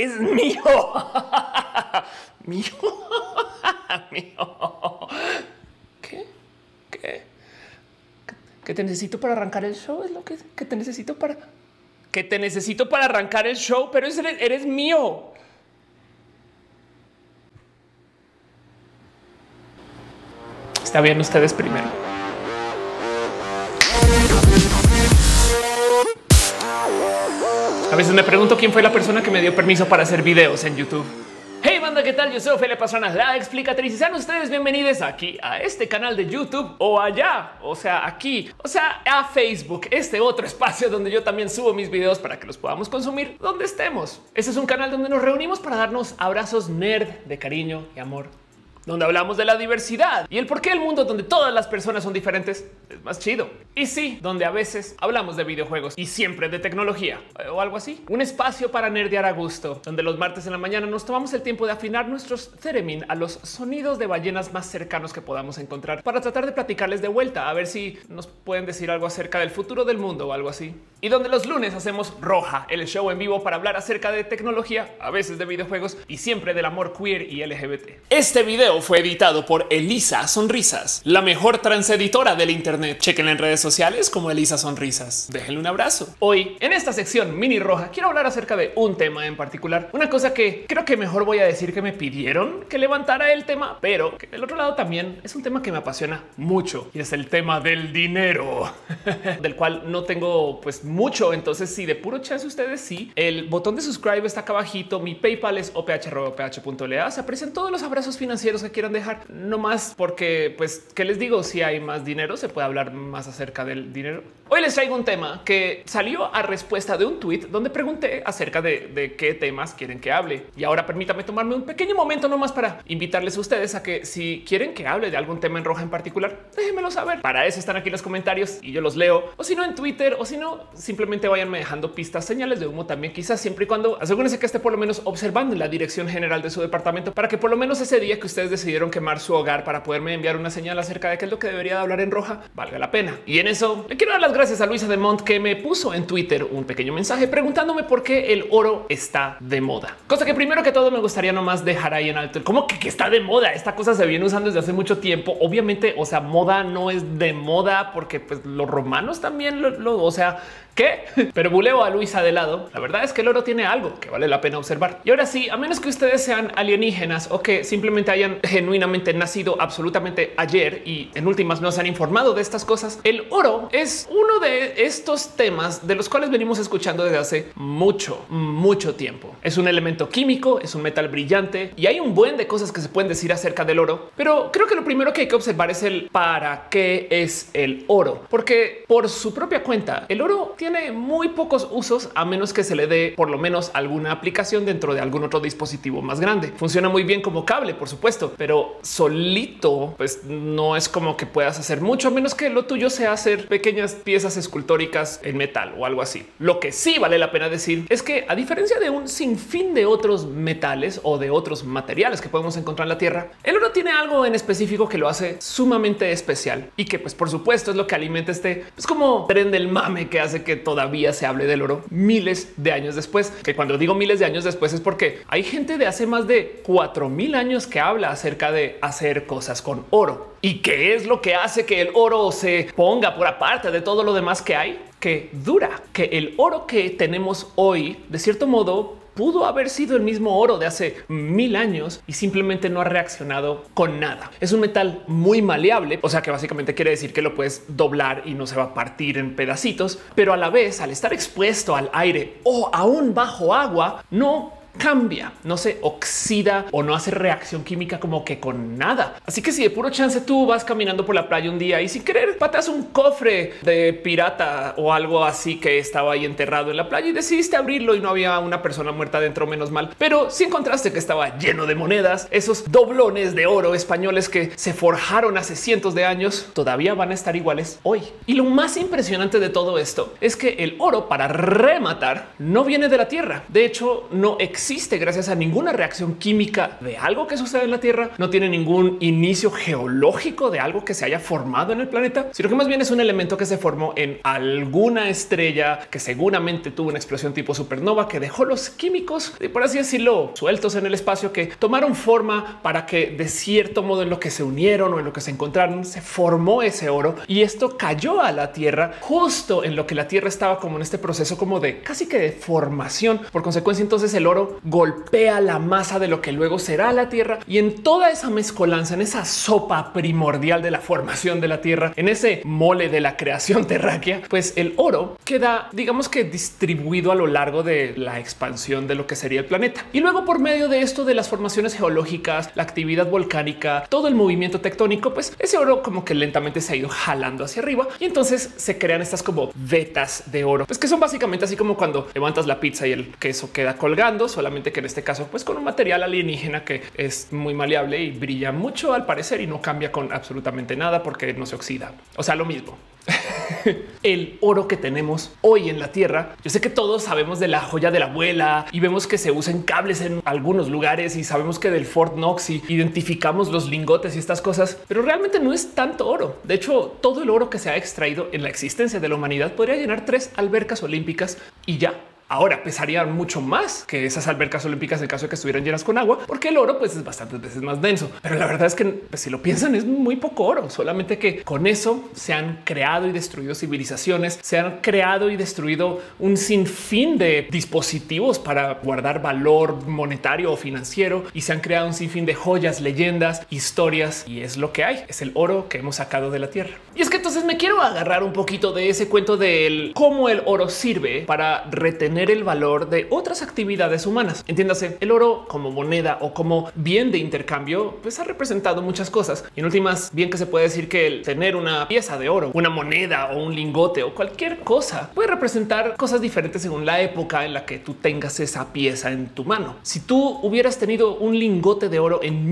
es mío. Mío. Mío. ¿Qué? ¿Qué? ¿Que te necesito para arrancar el show? Es lo que te necesito para... Que te necesito para arrancar el show, pero eres mío. Está bien, ustedes primero. A veces me pregunto quién fue la persona que me dio permiso para hacer videos en YouTube. Hey banda, ¿qué tal? Yo soy Ofelia Pastrana, la explicatriz, y sean ustedes bienvenidos aquí a este canal de YouTube o allá, o sea, aquí, o sea, a Facebook, este otro espacio donde yo también subo mis videos para que los podamos consumir donde estemos. Este es un canal donde nos reunimos para darnos abrazos nerd de cariño y amor, donde hablamos de la diversidad y el por qué el mundo donde todas las personas son diferentes es más chido. Y sí, donde a veces hablamos de videojuegos y siempre de tecnología o algo así. Un espacio para nerdear a gusto, donde los martes en la mañana nos tomamos el tiempo de afinar nuestros theremin a los sonidos de ballenas más cercanos que podamos encontrar para tratar de platicarles de vuelta, a ver si nos pueden decir algo acerca del futuro del mundo o algo así. Y donde los lunes hacemos Roja, el show en vivo para hablar acerca de tecnología, a veces de videojuegos y siempre del amor queer y LGBT. Este video fue editado por Elisa Sonrisas, la mejor transeditora del internet. Chequen en redes sociales como Elisa Sonrisas. Déjenle un abrazo. Hoy en esta sección mini roja quiero hablar acerca de un tema en particular, una cosa que creo que mejor voy a decir que me pidieron que levantara el tema, pero que del otro lado también es un tema que me apasiona mucho y es el tema del dinero, del cual no tengo pues mucho. Entonces, si de puro chance ustedes sí, el botón de subscribe está acá abajito. Mi PayPal es oph@oph.la. Se aprecian todos los abrazos financieros que quieran dejar, no más porque, pues, ¿qué les digo? Si hay más dinero, se puede hablar más acerca del dinero. Hoy les traigo un tema que salió a respuesta de un tweet donde pregunté acerca de qué temas quieren que hable. Y ahora permítame tomarme un pequeño momento nomás para invitarles a ustedes a que si quieren que hable de algún tema en roja en particular, déjenmelo saber. Para eso están aquí los comentarios y yo los leo, o si no en Twitter, o si no, simplemente váyanme dejando pistas, señales de humo también, quizás siempre y cuando asegúrense que esté por lo menos observando en la dirección general de su departamento para que por lo menos ese día que ustedes decidieron quemar su hogar para poderme enviar una señal acerca de qué es lo que debería de hablar en roja valga la pena. Y en eso le quiero dar las gracias a Luisa de Mont, que me puso en Twitter un pequeño mensaje preguntándome por qué el oro está de moda, cosa que primero que todo me gustaría nomás dejar ahí en alto. ¿Cómo que está de moda? Esta cosa se viene usando desde hace mucho tiempo. Obviamente, o sea, moda no es de moda porque pues los romanos también o sea, ¿qué? Pero buleo a Luisa de lado. La verdad es que el oro tiene algo que vale la pena observar. Y ahora sí, a menos que ustedes sean alienígenas o que simplemente hayan genuinamente nacido absolutamente ayer y en últimas no se han informado de estas cosas, el oro es uno de estos temas de los cuales venimos escuchando desde hace mucho tiempo. Es un elemento químico, es un metal brillante y hay un buen de cosas que se pueden decir acerca del oro. Pero creo que lo primero que hay que observar es el para qué es el oro, porque por su propia cuenta, el oro tiene muy pocos usos a menos que se le dé por lo menos alguna aplicación dentro de algún otro dispositivo más grande. Funciona muy bien como cable, por supuesto, pero solito pues no es como que puedas hacer mucho a menos que lo tuyo sea hacer pequeñas piezas escultóricas en metal o algo así. Lo que sí vale la pena decir es que a diferencia de un sinfín de otros metales o de otros materiales que podemos encontrar en la Tierra, el oro tiene algo en específico que lo hace sumamente especial y que pues por supuesto es lo que alimenta este pues como tren del mame que hace que todavía se hable del oro miles de años después. Que cuando digo miles de años después es porque hay gente de hace más de 4000 años que habla acerca de hacer cosas con oro. ¿Y qué es lo que hace que el oro se ponga por aparte de todo lo demás que hay? Que dura, que el oro que tenemos hoy, de cierto modo, pudo haber sido el mismo oro de hace 1000 años y simplemente no ha reaccionado con nada. Es un metal muy maleable, o sea que básicamente quiere decir que lo puedes doblar y no se va a partir en pedacitos, pero a la vez al estar expuesto al aire o aún bajo agua, no cambia, no se oxida o no hace reacción química como que con nada. Así que si de puro chance tú vas caminando por la playa un día y sin querer pateas un cofre de pirata o algo así que estaba ahí enterrado en la playa y decidiste abrirlo y no había una persona muerta dentro, menos mal, pero si encontraste que estaba lleno de monedas, esos doblones de oro españoles que se forjaron hace cientos de años, todavía van a estar iguales hoy. Y lo más impresionante de todo esto es que el oro, para rematar, no viene de la tierra. De hecho, no existe existe gracias a ninguna reacción química de algo que sucede en la Tierra, no tiene ningún inicio geológico de algo que se haya formado en el planeta, sino que más bien es un elemento que se formó en alguna estrella que seguramente tuvo una explosión tipo supernova que dejó los químicos, por así decirlo, sueltos en el espacio, que tomaron forma para que de cierto modo en lo que se unieron o en lo que se encontraron se formó ese oro, y esto cayó a la Tierra justo en lo que la Tierra estaba como en este proceso como de casi que de formación. Por consecuencia, entonces el oro golpea la masa de lo que luego será la Tierra, y en toda esa mezcolanza, en esa sopa primordial de la formación de la Tierra, en ese mole de la creación terráquea, pues el oro queda, digamos que distribuido a lo largo de la expansión de lo que sería el planeta. Y luego, por medio de esto de las formaciones geológicas, la actividad volcánica, todo el movimiento tectónico, pues ese oro como que lentamente se ha ido jalando hacia arriba, y entonces se crean estas como vetas de oro, pues que son básicamente así como cuando levantas la pizza y el queso queda colgando, solamente que en este caso pues con un material alienígena que es muy maleable y brilla mucho al parecer y no cambia con absolutamente nada porque no se oxida. O sea, lo mismo. El oro que tenemos hoy en la Tierra. Yo sé que todos sabemos de la joya de la abuela y vemos que se usan cables en algunos lugares y sabemos que del Fort Knox y identificamos los lingotes y estas cosas, pero realmente no es tanto oro. De hecho, todo el oro que se ha extraído en la existencia de la humanidad podría llenar 3 albercas olímpicas y ya. Ahora pesarían mucho más que esas albercas olímpicas en caso de que estuvieran llenas con agua, porque el oro pues es bastantes veces más denso. Pero la verdad es que pues, si lo piensan es muy poco oro, solamente que con eso se han creado y destruido civilizaciones, se han creado y destruido un sinfín de dispositivos para guardar valor monetario o financiero, y se han creado un sinfín de joyas, leyendas, historias, y es lo que hay. Es el oro que hemos sacado de la Tierra. Y es que entonces me quiero agarrar un poquito de ese cuento del cómo el oro sirve para retener el valor de otras actividades humanas. Entiéndase, el oro como moneda o como bien de intercambio, pues ha representado muchas cosas. Y en últimas, bien que se puede decir que el tener una pieza de oro, una moneda o un lingote o cualquier cosa puede representar cosas diferentes según la época en la que tú tengas esa pieza en tu mano. Si tú hubieras tenido un lingote de oro en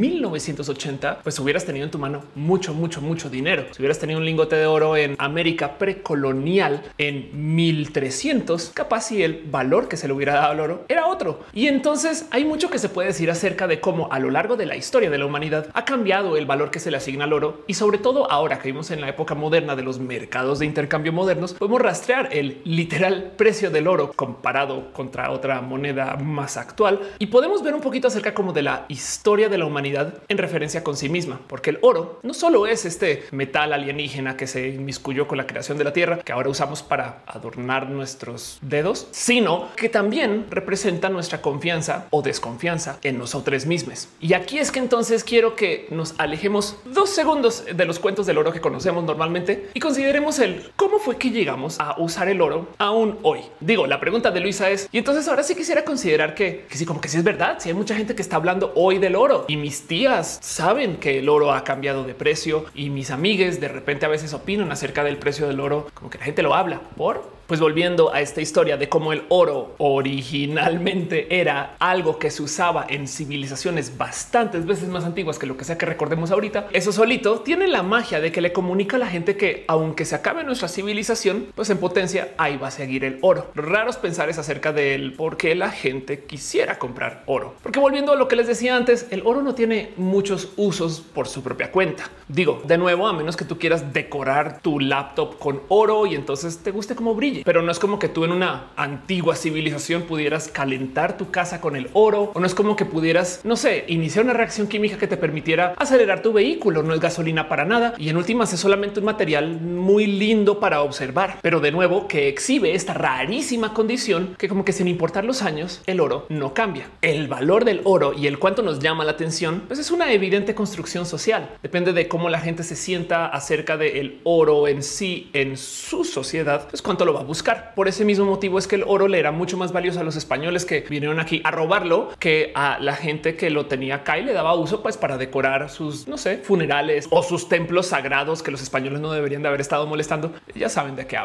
1980, pues hubieras tenido en tu mano mucho dinero. Si hubieras tenido un lingote de oro en América precolonial en 1300, capaz si el valor que se le hubiera dado al oro era otro. Y entonces hay mucho que se puede decir acerca de cómo a lo largo de la historia de la humanidad ha cambiado el valor que se le asigna al oro, y sobre todo ahora que vivimos en la época moderna de los mercados de intercambio modernos, podemos rastrear el literal precio del oro comparado contra otra moneda más actual, y podemos ver un poquito acerca como de la historia de la humanidad en referencia con sí misma, porque el oro no solo es este metal alienígena que se inmiscuyó con la creación de la Tierra, que ahora usamos para adornar nuestros dedos, sino que también representa nuestra confianza o desconfianza en nosotros mismos. Y aquí es que entonces quiero que nos alejemos 2 segundos de los cuentos del oro que conocemos normalmente y consideremos el cómo fue que llegamos a usar el oro aún hoy. Digo, la pregunta de Luisa es, y entonces ahora sí quisiera considerar que sí, como que sí es verdad. Si hay mucha gente que está hablando hoy del oro, y mis tías saben que el oro ha cambiado de precio, y mis amigues de repente a veces opinan acerca del precio del oro, como que la gente lo habla pues volviendo a esta historia de cómo el oro originalmente era algo que se usaba en civilizaciones bastantes veces más antiguas que lo que sea que recordemos ahorita. Eso solito tiene la magia de que le comunica a la gente que aunque se acabe nuestra civilización, pues en potencia ahí va a seguir el oro. Lo raro es pensar es acerca del por qué la gente quisiera comprar oro, porque volviendo a lo que les decía antes, el oro no tiene muchos usos por su propia cuenta. Digo, de nuevo, a menos que tú quieras decorar tu laptop con oro y entonces te guste cómo brille, pero no es como que tú en una antigua civilización pudieras calentar tu casa con el oro, o no es como que pudieras, no sé, iniciar una reacción química que te permitiera acelerar tu vehículo. No es gasolina para nada y en últimas es solamente un material muy lindo para observar, pero de nuevo que exhibe esta rarísima condición que como que sin importar los años el oro no cambia. El valor del oro y el cuánto nos llama la atención pues es una evidente construcción social. Depende de cómo la gente se sienta acerca del oro en sí en su sociedad, pues cuánto lo va a buscar. Por ese mismo motivo es que el oro le era mucho más valioso a los españoles que vinieron aquí a robarlo que a la gente que lo tenía acá y le daba uso pues para decorar sus, no sé, funerales o sus templos sagrados que los españoles no deberían de haber estado molestando. Ya saben de qué hablo.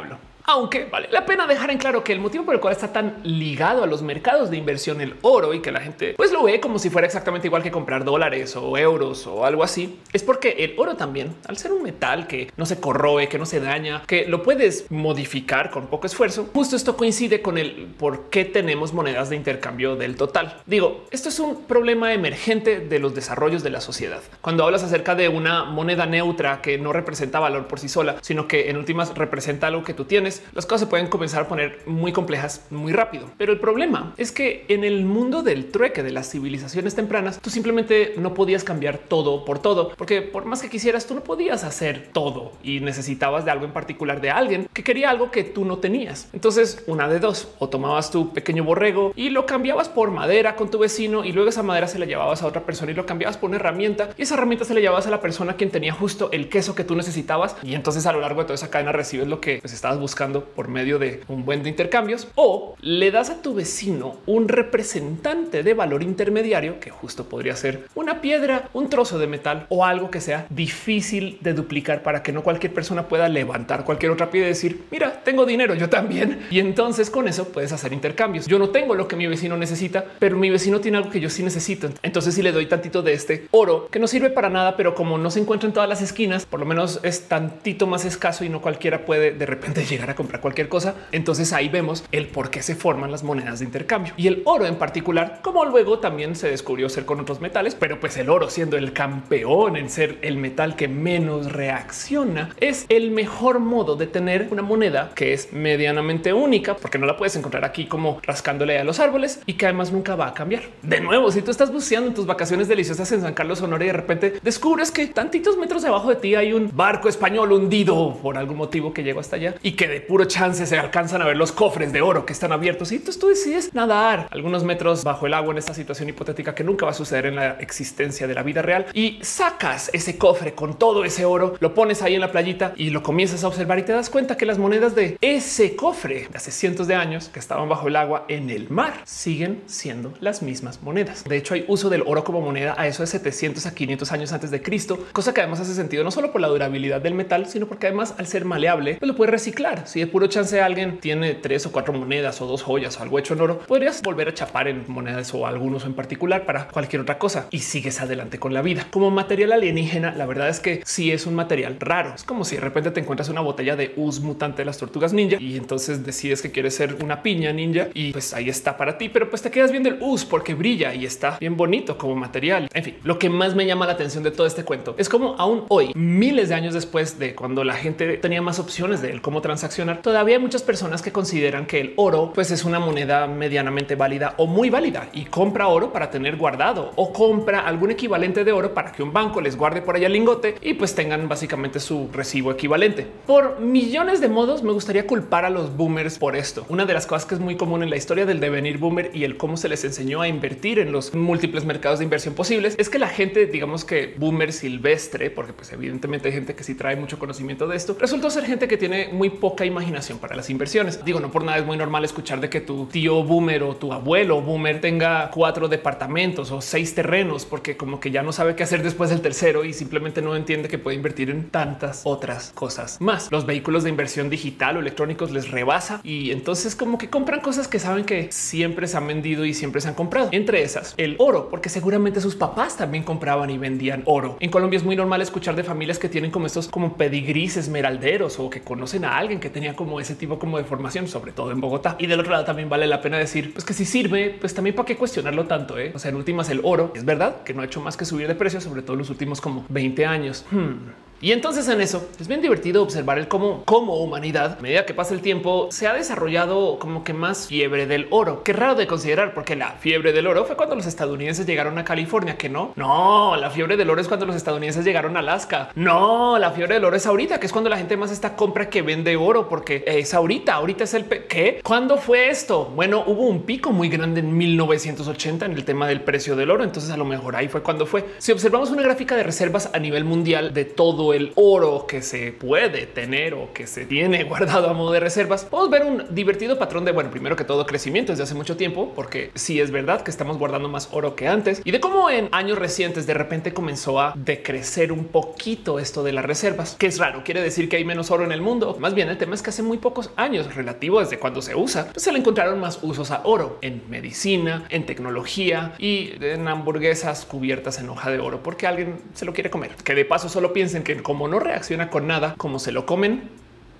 Aunque vale la pena dejar en claro que el motivo por el cual está tan ligado a los mercados de inversión el oro y que la gente pues lo ve como si fuera exactamente igual que comprar dólares o euros o algo así, es porque el oro también, al ser un metal que no se corroe, que no se daña, que lo puedes modificar con poco esfuerzo, justo esto coincide con el por qué tenemos monedas de intercambio del total. Digo, esto es un problema emergente de los desarrollos de la sociedad. Cuando hablas acerca de una moneda neutra que no representa valor por sí sola, sino que en últimas representa algo que tú tienes, las cosas se pueden comenzar a poner muy complejas muy rápido. Pero el problema es que en el mundo del trueque de las civilizaciones tempranas, tú simplemente no podías cambiar todo por todo, porque por más que quisieras, tú no podías hacer todo y necesitabas de algo en particular, de alguien que quería algo que tú no tenías. Entonces, una de dos: o tomabas tu pequeño borrego y lo cambiabas por madera con tu vecino, y luego esa madera se la llevabas a otra persona y lo cambiabas por una herramienta, y esa herramienta se la llevabas a la persona quien tenía justo el queso que tú necesitabas, y entonces a lo largo de toda esa cadena recibes lo que pues estabas buscando por medio de un buen de intercambios. O le das a tu vecino un representante de valor intermediario, que justo podría ser una piedra, un trozo de metal o algo que sea difícil de duplicar para que no cualquier persona pueda levantar cualquier otra piedra y decir, mira, tengo dinero, yo también. Y entonces con eso puedes hacer intercambios. Yo no tengo lo que mi vecino necesita, pero mi vecino tiene algo que yo sí necesito. Entonces si le doy tantito de este oro que no sirve para nada, pero como no se encuentra en todas las esquinas, por lo menos es tantito más escaso y no cualquiera puede de repente llegar a comprar cualquier cosa. Entonces ahí vemos el por qué se forman las monedas de intercambio. Y el oro en particular, como luego también se descubrió ser con otros metales, pero pues el oro, siendo el campeón en ser el metal que menos reacciona, es el mejor modo de tener una moneda que es medianamente única, porque no la puedes encontrar aquí como rascándole a los árboles, y que además nunca va a cambiar. De nuevo, si tú estás buceando en tus vacaciones deliciosas en San Carlos, Sonora, y de repente descubres que tantitos metros debajo de ti hay un barco español hundido por algún motivo que llegó hasta allá, y que de puro chance se alcanzan a ver los cofres de oro que están abiertos, y entonces tú decides nadar algunos metros bajo el agua en esta situación hipotética que nunca va a suceder en la existencia de la vida real, y sacas ese cofre con todo ese oro, lo pones ahí en la playita y lo comienzas a observar, y te das cuenta que las monedas de ese cofre de hace cientos de años que estaban bajo el agua en el mar siguen siendo las mismas monedas. De hecho, hay uso del oro como moneda a eso de 700 a 500 años antes de Cristo, cosa que además hace sentido no solo por la durabilidad del metal, sino porque además al ser maleable, pues lo puedes reciclar. Si de puro chance alguien tiene 3 o 4 monedas o 2 joyas o algo hecho en oro, podrías volver a chapar en monedas o algunos en particular para cualquier otra cosa y sigues adelante con la vida. Como material alienígena, la verdad es que sí es un material raro. Es como si de repente te encuentras una botella de us mutante de las tortugas ninja y entonces decides que quieres ser una piña ninja y pues ahí está para ti, pero pues te quedas viendo el us porque brilla y está bien bonito como material. En fin, lo que más me llama la atención de todo este cuento es cómo aún hoy, miles de años después de cuando la gente tenía más opciones de cómo transaccionar, todavía hay muchas personas que consideran que el oro pues es una moneda medianamente válida o muy válida y compra oro para tener guardado o compra algún equivalente de oro para que un banco les guarde por allá el lingote y pues tengan básicamente su recibo equivalente. Por millones de modos me gustaría culpar a los boomers por esto. Una de las cosas que es muy común en la historia del devenir boomer y el cómo se les enseñó a invertir en los múltiples mercados de inversión posibles es que la gente, digamos que boomer silvestre, porque pues evidentemente hay gente que sí trae mucho conocimiento de esto, resultó ser gente que tiene muy poca imaginación para las inversiones. Digo, no por nada es muy normal escuchar de que tu tío boomer o tu abuelo boomer tenga 4 departamentos o 6 terrenos, porque como que ya no sabe qué hacer después del tercero y simplemente no entiende que puede invertir en tantas otras cosas más. Los vehículos de inversión digital o electrónicos les rebasa y entonces como que compran cosas que saben que siempre se han vendido y siempre se han comprado. Entre esas, el oro, porque seguramente sus papás también compraban y vendían oro. En Colombia es muy normal escuchar de familias que tienen como estos como pedigrís esmeralderos o que conocen a alguien que tenía como ese tipo como de formación, sobre todo en Bogotá. Y del otro lado también vale la pena decir pues que si sirve, pues también para qué cuestionarlo tanto. O sea, en últimas el oro es verdad que no ha hecho más que subir de precio, sobre todo en los últimos como 20 años. Y entonces en eso es bien divertido observar el cómo como humanidad, a medida que pasa el tiempo, se ha desarrollado como que más fiebre del oro. Qué raro de considerar, porque la fiebre del oro fue cuando los estadounidenses llegaron a California, que no, la fiebre del oro es cuando los estadounidenses llegaron a Alaska. No, la fiebre del oro es ahorita, que es cuando la gente más está compra que vende oro, porque es ahorita es el ¿qué? ¿Cuándo fue esto? Bueno, hubo un pico muy grande en 1980 en el tema del precio del oro. Entonces a lo mejor ahí fue cuando fue. Si observamos una gráfica de reservas a nivel mundial de todo todo el oro que se puede tener o que se tiene guardado a modo de reservas, podemos ver un divertido patrón de, bueno, primero que todo crecimiento desde hace mucho tiempo, porque sí es verdad que estamos guardando más oro que antes, y de cómo en años recientes de repente comenzó a decrecer un poquito esto de las reservas, que es raro, quiere decir que hay menos oro en el mundo. Más bien el tema es que hace muy pocos años, relativo desde cuando se usa, pues se le encontraron más usos a oro en medicina, en tecnología y en hamburguesas cubiertas en hoja de oro, porque alguien se lo quiere comer. Que de paso solo piensen que como no reacciona con nada, como se lo comen,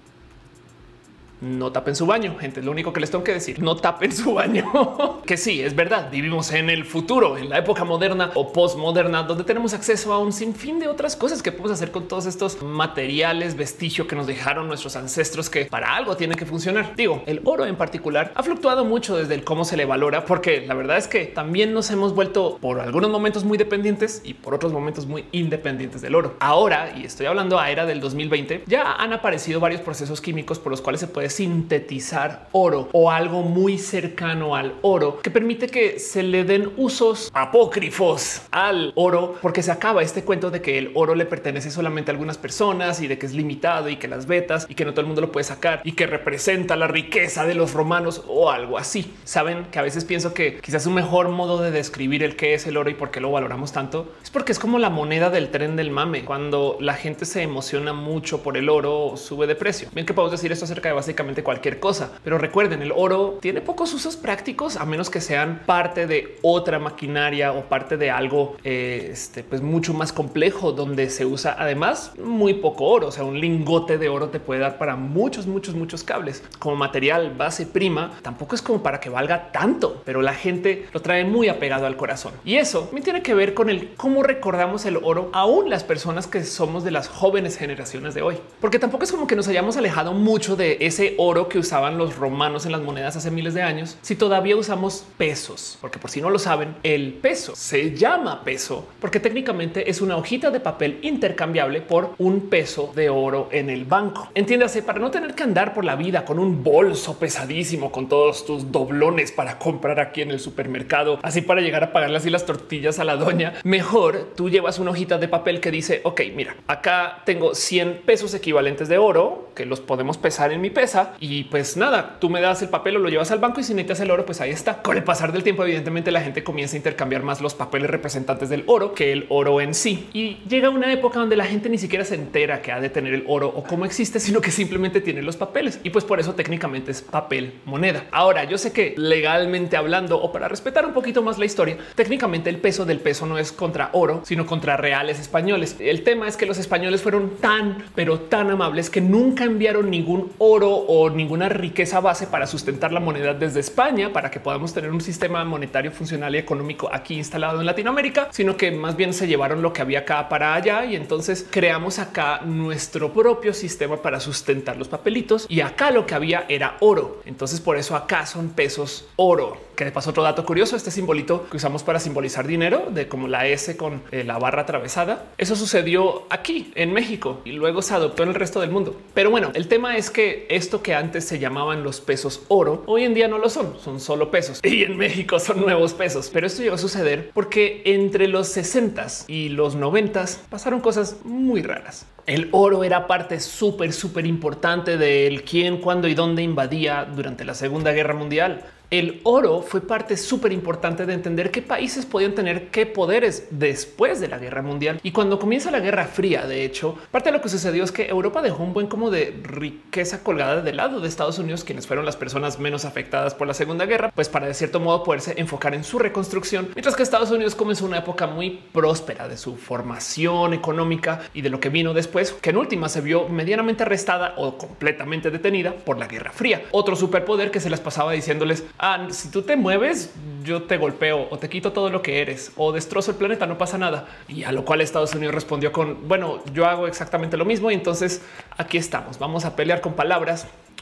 no tapen su baño, gente. Lo único que les tengo que decir, no tapen su baño. Que sí, es verdad, vivimos en el futuro, en la época moderna o postmoderna, donde tenemos acceso a un sinfín de otras cosas que podemos hacer con todos estos materiales, vestigio que nos dejaron nuestros ancestros, que para algo tienen que funcionar. Digo, el oro en particular ha fluctuado mucho desde el cómo se le valora, porque la verdad es que también nos hemos vuelto por algunos momentos muy dependientes y por otros momentos muy independientes del oro. Ahora, y estoy hablando a era del 2020, ya han aparecido varios procesos químicos por los cuales se puede sintetizar oro o algo muy cercano al oro que permite que se le den usos apócrifos al oro, porque se acaba este cuento de que el oro le pertenece solamente a algunas personas y de que es limitado y que las vetas y que no todo el mundo lo puede sacar y que representa la riqueza de los romanos o algo así. Saben que a veces pienso que quizás un mejor modo de describir el qué es el oro y por qué lo valoramos tanto es porque es como la moneda del tren del mame. Cuando la gente se emociona mucho por el oro, sube de precio. Bien que podemos decir esto acerca de básicamente cualquier cosa, pero recuerden, el oro tiene pocos usos prácticos a menos que sean parte de otra maquinaria o parte de algo pues mucho más complejo, donde se usa además muy poco oro. O sea, un lingote de oro te puede dar para muchos cables. Como material base prima tampoco es como para que valga tanto, pero la gente lo trae muy apegado al corazón, y eso me tiene que ver con el cómo recordamos el oro, aún las personas que somos de las jóvenes generaciones de hoy, porque tampoco es como que nos hayamos alejado mucho de ese oro que usaban los romanos en las monedas hace miles de años. Si todavía usamos pesos, porque por si no lo saben, el peso se llama peso porque técnicamente es una hojita de papel intercambiable por un peso de oro en el banco. Entiéndase, para no tener que andar por la vida con un bolso pesadísimo con todos tus doblones para comprar aquí en el supermercado, así para llegar a pagarle así las tortillas a la doña, mejor tú llevas una hojita de papel que dice, ok, mira, acá tengo 100 pesos equivalentes de oro que los podemos pesar en mi pesa, y pues nada, tú me das el papel o lo llevas al banco, y si necesitas el oro, pues ahí está. Con el pasar del tiempo, evidentemente la gente comienza a intercambiar más los papeles representantes del oro que el oro en sí, y llega una época donde la gente ni siquiera se entera que ha de tener el oro o cómo existe, sino que simplemente tiene los papeles, y pues por eso técnicamente es papel moneda. Ahora, yo sé que legalmente hablando, o para respetar un poquito más la historia, técnicamente el peso del peso no es contra oro, sino contra reales españoles. El tema es que los españoles fueron pero tan amables que nunca enviaron ningún oro o ninguna riqueza base para sustentar la moneda desde España, para que podamos tener un sistema monetario funcional y económico aquí instalado en Latinoamérica, sino que más bien se llevaron lo que había acá para allá, y entonces creamos acá nuestro propio sistema para sustentar los papelitos, y acá lo que había era oro. Entonces por eso acá son pesos oro. Que de paso, otro dato curioso, este simbolito que usamos para simbolizar dinero, de como la S con la barra atravesada, eso sucedió aquí en México y luego se adoptó en el resto del mundo. Pero bueno, el tema es que esto que antes se llamaban los pesos oro, hoy en día no lo son solo pesos, y en México son nuevos pesos. Pero esto llegó a suceder porque entre los 60s y los 90s pasaron cosas muy raras. El oro era parte súper importante del quién, cuándo y dónde invadía durante la Segunda Guerra Mundial. El oro fue parte súper importante de entender qué países podían tener qué poderes después de la Guerra Mundial. Y cuando comienza la Guerra Fría, de hecho, parte de lo que sucedió es que Europa dejó un buen como de riqueza colgada del lado de Estados Unidos, quienes fueron las personas menos afectadas por la Segunda Guerra, pues para de cierto modo poderse enfocar en su reconstrucción, mientras que Estados Unidos comenzó una época muy próspera de su formación económica y de lo que vino después, que en última se vio medianamente arrestada o completamente detenida por la Guerra Fría. Otro superpoder que se las pasaba diciéndoles: si tú te mueves, yo te golpeo o te quito todo lo que eres o destrozo el planeta, no pasa nada. Y a lo cual Estados Unidos respondió con: bueno, yo hago exactamente lo mismo, y entonces aquí estamos, vamos a pelear con palabras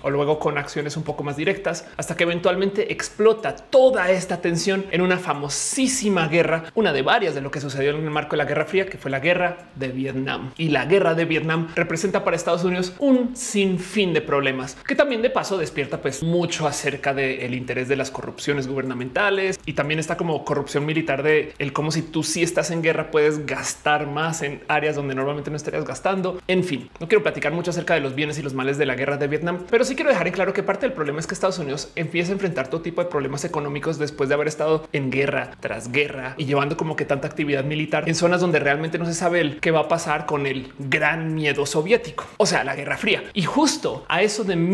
o luego con acciones un poco más directas, hasta que eventualmente explota toda esta tensión en una famosísima guerra, una de varias de lo que sucedió en el marco de la Guerra Fría, que fue la Guerra de Vietnam. Y la Guerra de Vietnam representa para Estados Unidos un sinfín de problemas, que también de paso despierta pues mucho acerca del interés de las corrupciones gubernamentales, y también está como corrupción militar de el cómo si tú sí estás en guerra puedes gastar más en áreas donde normalmente no estarías gastando. En fin, no quiero platicar mucho acerca de los bienes y los males de la Guerra de Vietnam, pero sí quiero dejar en claro que parte del problema es que Estados Unidos empieza a enfrentar todo tipo de problemas económicos después de haber estado en guerra tras guerra y llevando como que tanta actividad militar en zonas donde realmente no se sabe qué va a pasar con el gran miedo soviético, o sea, la Guerra Fría. Y justo a eso de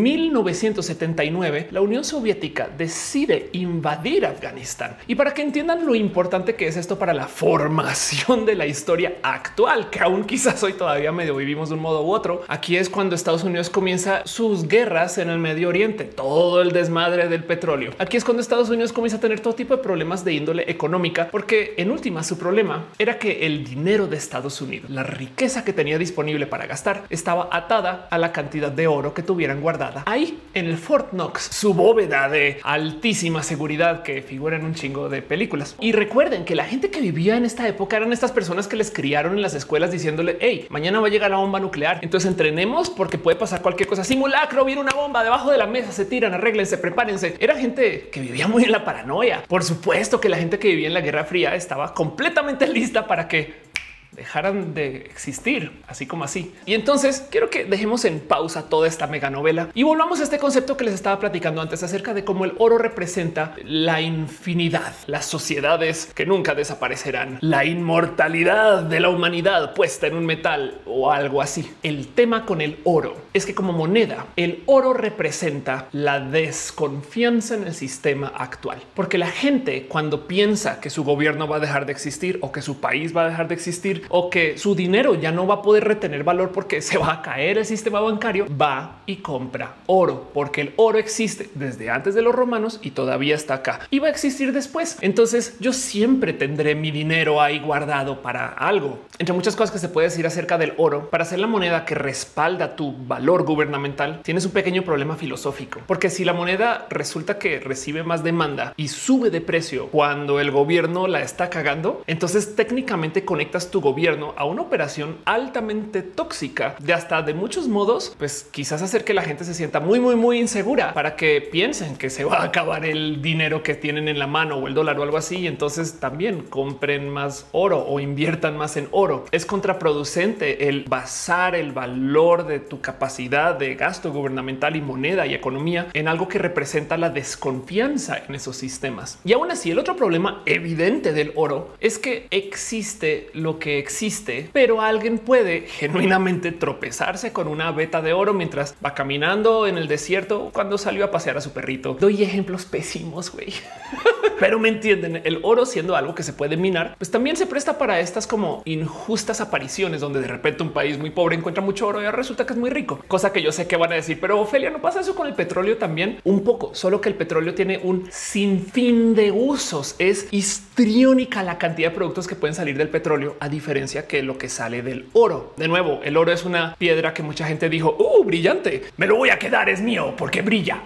1979, la Unión Soviética decide invadir Afganistán. Y para que entiendan lo importante que es esto para la formación de la historia actual, que aún quizás hoy todavía medio vivimos de un modo u otro, aquí es cuando Estados Unidos comienza sus guerras en el Medio Oriente, todo el desmadre del petróleo. Aquí es cuando Estados Unidos comienza a tener todo tipo de problemas de índole económica, porque en última su problema era que el dinero de Estados Unidos, la riqueza que tenía disponible para gastar, estaba atada a la cantidad de oro que tuvieran guardada ahí en el Fort Knox, su bóveda de altísima seguridad que figura en un chingo de películas. Y recuerden que la gente que vivía en esta época eran estas personas que les criaron en las escuelas diciéndole: hey, mañana va a llegar la bomba nuclear, entonces entrenemos porque puede pasar cualquier cosa. Simulacro, viene una bomba debajo de la mesa, se tiran, arréglense, prepárense. Era gente que vivía muy en la paranoia. Por supuesto que la gente que vivía en la Guerra Fría estaba completamente lista para que dejaran de existir, así como así. Y entonces quiero que dejemos en pausa toda esta mega novela y volvamos a este concepto que les estaba platicando antes acerca de cómo el oro representa la infinidad, las sociedades que nunca desaparecerán, la inmortalidad de la humanidad puesta en un metal o algo así. El tema con el oro es que como moneda, el oro representa la desconfianza en el sistema actual, porque la gente cuando piensa que su gobierno va a dejar de existir o que su país va a dejar de existir o que su dinero ya no va a poder retener valor porque se va a caer el sistema bancario, va y compra oro, porque el oro existe desde antes de los romanos y todavía está acá y va a existir después. Entonces yo siempre tendré mi dinero ahí guardado para algo. Entre muchas cosas que se puede decir acerca del oro, para ser la moneda que respalda tu valor gubernamental, tienes un pequeño problema filosófico, porque si la moneda resulta que recibe más demanda y sube de precio cuando el gobierno la está cagando, entonces técnicamente conectas tu gobierno a una operación altamente tóxica de hasta de muchos modos, pues quizás hacer que la gente se sienta muy insegura para que piensen que se va a acabar el dinero que tienen en la mano o el dólar o algo así. Y entonces también compren más oro o inviertan más en oro. Es contraproducente el basar el valor de tu capacidad de gasto gubernamental y moneda y economía en algo que representa la desconfianza en esos sistemas. Y aún así, el otro problema evidente del oro es que existe lo que existe, pero alguien puede genuinamente tropezarse con una veta de oro mientras va caminando en el desierto o cuando salió a pasear a su perrito. Doy ejemplos pésimos, güey. Pero me entienden, el oro siendo algo que se puede minar, pues también se presta para estas como injustas apariciones donde de repente un país muy pobre encuentra mucho oro y resulta que es muy rico. Cosa que yo sé que van a decir, pero Ofelia, ¿no pasa eso con el petróleo también? Un poco, solo que el petróleo tiene un sinfín de usos. Es histriónica la cantidad de productos que pueden salir del petróleo, a diferencia que lo que sale del oro. De nuevo, el oro es una piedra que mucha gente dijo, brillante, me lo voy a quedar, es mío porque brilla.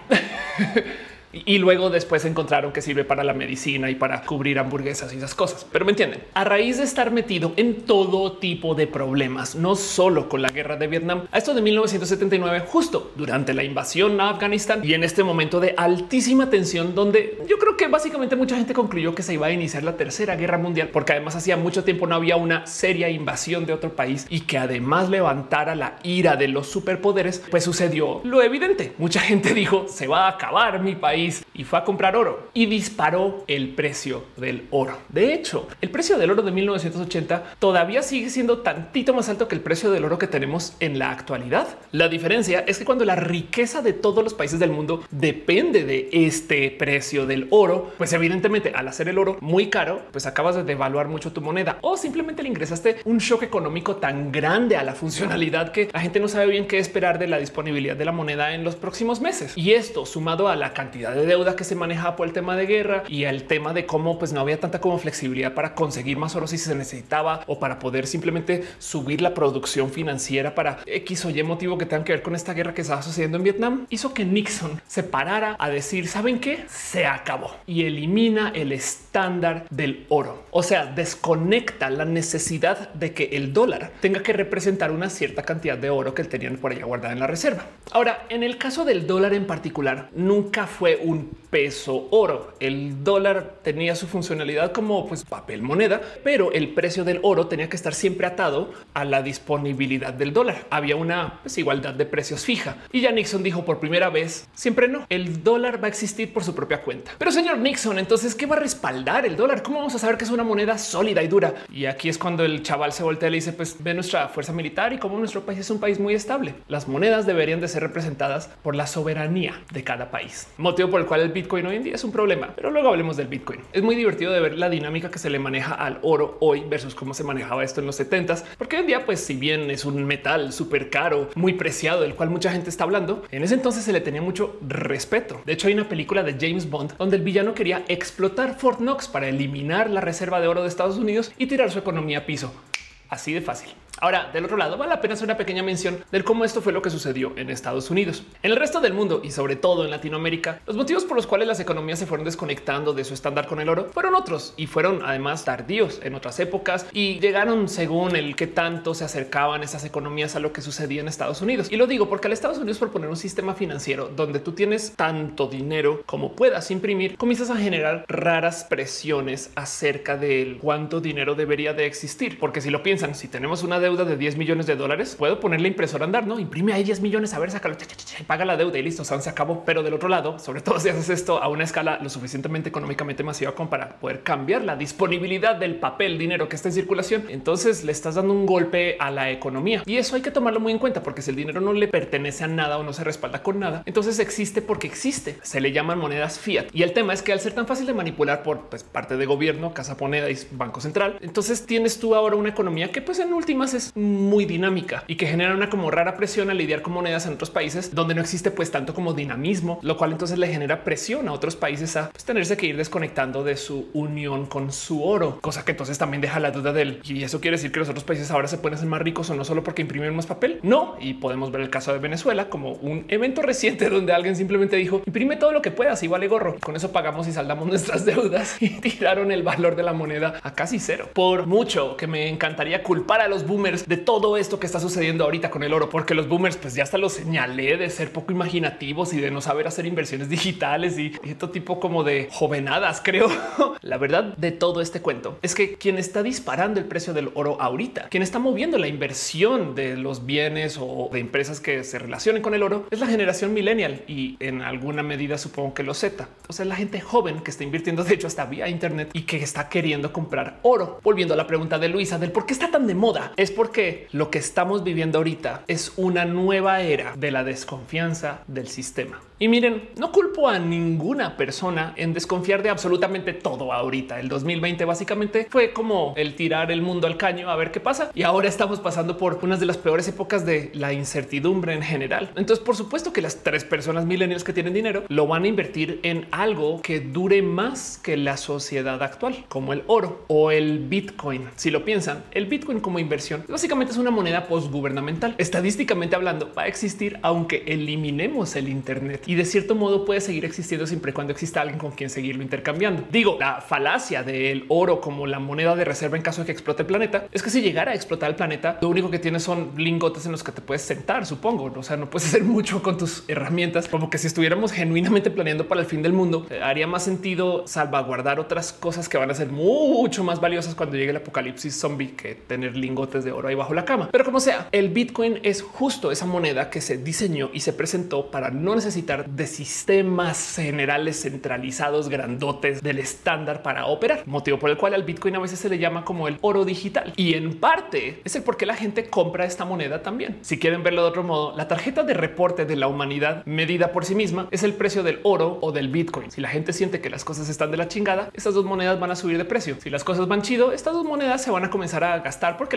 Y luego después encontraron que sirve para la medicina y para cubrir hamburguesas y esas cosas. Pero me entienden, a raíz de estar metido en todo tipo de problemas, no solo con la guerra de Vietnam, a esto de 1979, justo durante la invasión a Afganistán y en este momento de altísima tensión, donde yo creo que básicamente mucha gente concluyó que se iba a iniciar la tercera guerra mundial, porque además hacía mucho tiempo no había una seria invasión de otro país y que además levantara la ira de los superpoderes, pues sucedió lo evidente. Mucha gente dijo, se va a acabar mi país, y fue a comprar oro y disparó el precio del oro. De hecho, el precio del oro de 1980 todavía sigue siendo tantito más alto que el precio del oro que tenemos en la actualidad. La diferencia es que cuando la riqueza de todos los países del mundo depende de este precio del oro, pues evidentemente al hacer el oro muy caro, pues acabas de devaluar mucho tu moneda o simplemente le ingresaste un shock económico tan grande a la funcionalidad que la gente no sabe bien qué esperar de la disponibilidad de la moneda en los próximos meses. Y esto sumado a la cantidad de de deuda que se manejaba por el tema de guerra y el tema de cómo pues no había tanta como flexibilidad para conseguir más oro si se necesitaba o para poder simplemente subir la producción financiera para X o Y motivo que tengan que ver con esta guerra que estaba sucediendo en Vietnam, hizo que Nixon se parara a decir, ¿saben qué? Se acabó, y elimina el estándar del oro. O sea, desconecta la necesidad de que el dólar tenga que representar una cierta cantidad de oro que tenían por allá guardada en la reserva. Ahora, en el caso del dólar en particular, nunca fue un peso oro. El dólar tenía su funcionalidad como pues papel moneda, pero el precio del oro tenía que estar siempre atado a la disponibilidad del dólar. Había una pues, igualdad de precios fija, y ya Nixon dijo por primera vez, siempre no, el dólar va a existir por su propia cuenta. Pero señor Nixon, entonces, ¿qué va a respaldar el dólar? ¿Cómo vamos a saber que es una moneda sólida y dura? Y aquí es cuando el chaval se voltea y le dice, pues ve nuestra fuerza militar y cómo nuestro país es un país muy estable. Las monedas deberían de ser representadas por la soberanía de cada país, motivo por el cual el Bitcoin hoy en día es un problema, pero luego hablemos del Bitcoin. Es muy divertido de ver la dinámica que se le maneja al oro hoy versus cómo se manejaba esto en los 70s, porque hoy en día, pues si bien es un metal súper caro, muy preciado, del cual mucha gente está hablando, en ese entonces se le tenía mucho respeto. De hecho, hay una película de James Bond donde el villano quería explotar Fort Knox para eliminar la reserva de oro de Estados Unidos y tirar su economía a piso. Así de fácil. Ahora, del otro lado, vale la pena hacer una pequeña mención del cómo esto fue lo que sucedió en Estados Unidos. En el resto del mundo y sobre todo en Latinoamérica, los motivos por los cuales las economías se fueron desconectando de su estándar con el oro fueron otros y fueron además tardíos en otras épocas y llegaron según el que tanto se acercaban esas economías a lo que sucedía en Estados Unidos. Y lo digo porque al Estados Unidos, por poner un sistema financiero donde tú tienes tanto dinero como puedas imprimir, comienzas a generar raras presiones acerca de cuánto dinero debería de existir. Porque si lo piensan, si tenemos una deuda de 10 millones de dólares, puedo poner la impresora a andar, no imprime ahí 10 millones, a ver, sácalo, paga la deuda y listo, se acabó. Pero del otro lado, sobre todo si haces esto a una escala lo suficientemente económicamente masiva como para poder cambiar la disponibilidad del papel, dinero que está en circulación, entonces le estás dando un golpe a la economía y eso hay que tomarlo muy en cuenta, porque si el dinero no le pertenece a nada o no se respalda con nada, entonces existe porque existe. Se le llaman monedas fiat y el tema es que al ser tan fácil de manipular por pues, parte de gobierno, casa moneda y banco central, entonces tienes tú ahora una economía que pues en últimas es muy dinámica y que genera una como rara presión a lidiar con monedas en otros países donde no existe pues tanto como dinamismo, lo cual entonces le genera presión a otros países a pues, tenerse que ir desconectando de su unión con su oro, cosa que entonces también deja la duda del y eso quiere decir que los otros países ahora se pueden hacer más ricos o no solo porque imprimen más papel. No, y podemos ver el caso de Venezuela como un evento reciente donde alguien simplemente dijo imprime todo lo que puedas y vale gorro. Con eso pagamos y saldamos nuestras deudas y tiraron el valor de la moneda a casi cero. Por mucho que me encantaría culpar a los boomers de todo esto que está sucediendo ahorita con el oro, porque los boomers pues ya hasta lo señalé de ser poco imaginativos y de no saber hacer inversiones digitales y este tipo como de jovenadas, creo. La verdad de todo este cuento es que quien está disparando el precio del oro ahorita, quien está moviendo la inversión de los bienes o de empresas que se relacionen con el oro es la generación millennial y en alguna medida supongo que los Z. O sea, la gente joven que está invirtiendo de hecho hasta vía internet y que está queriendo comprar oro. Volviendo a la pregunta de Luisa del por qué está tan de moda, es porque lo que estamos viviendo ahorita es una nueva era de la desconfianza del sistema. Y miren, no culpo a ninguna persona en desconfiar de absolutamente todo ahorita. El 2020 básicamente fue como el tirar el mundo al caño a ver qué pasa. Y ahora estamos pasando por unas de las peores épocas de la incertidumbre en general. Entonces, por supuesto que las 3 personas millennials que tienen dinero lo van a invertir en algo que dure más que la sociedad actual, como el oro o el Bitcoin. Si lo piensan, el Bitcoin como inversión básicamente es una moneda postgubernamental. Estadísticamente hablando, va a existir aunque eliminemos el Internet y de cierto modo puede seguir existiendo siempre y cuando exista alguien con quien seguirlo intercambiando. Digo, la falacia del oro como la moneda de reserva en caso de que explote el planeta es que si llegara a explotar el planeta, lo único que tienes son lingotes en los que te puedes sentar, supongo. O sea, no puedes hacer mucho con tus herramientas, como que si estuviéramos genuinamente planeando para el fin del mundo, haría más sentido salvaguardar otras cosas que van a ser mucho más valiosas cuando llegue el apocalipsis zombie que tener lingotes de oro ahí bajo la cama. Pero como sea, el Bitcoin es justo esa moneda que se diseñó y se presentó para no necesitar de sistemas generales centralizados grandotes del estándar para operar, motivo por el cual al Bitcoin a veces se le llama como el oro digital y en parte es el por qué la gente compra esta moneda también. Si quieren verlo de otro modo, la tarjeta de reporte de la humanidad medida por sí misma es el precio del oro o del Bitcoin. Si la gente siente que las cosas están de la chingada, estas dos monedas van a subir de precio. Si las cosas van chido, estas dos monedas se van a comenzar a gastar porque la gente pues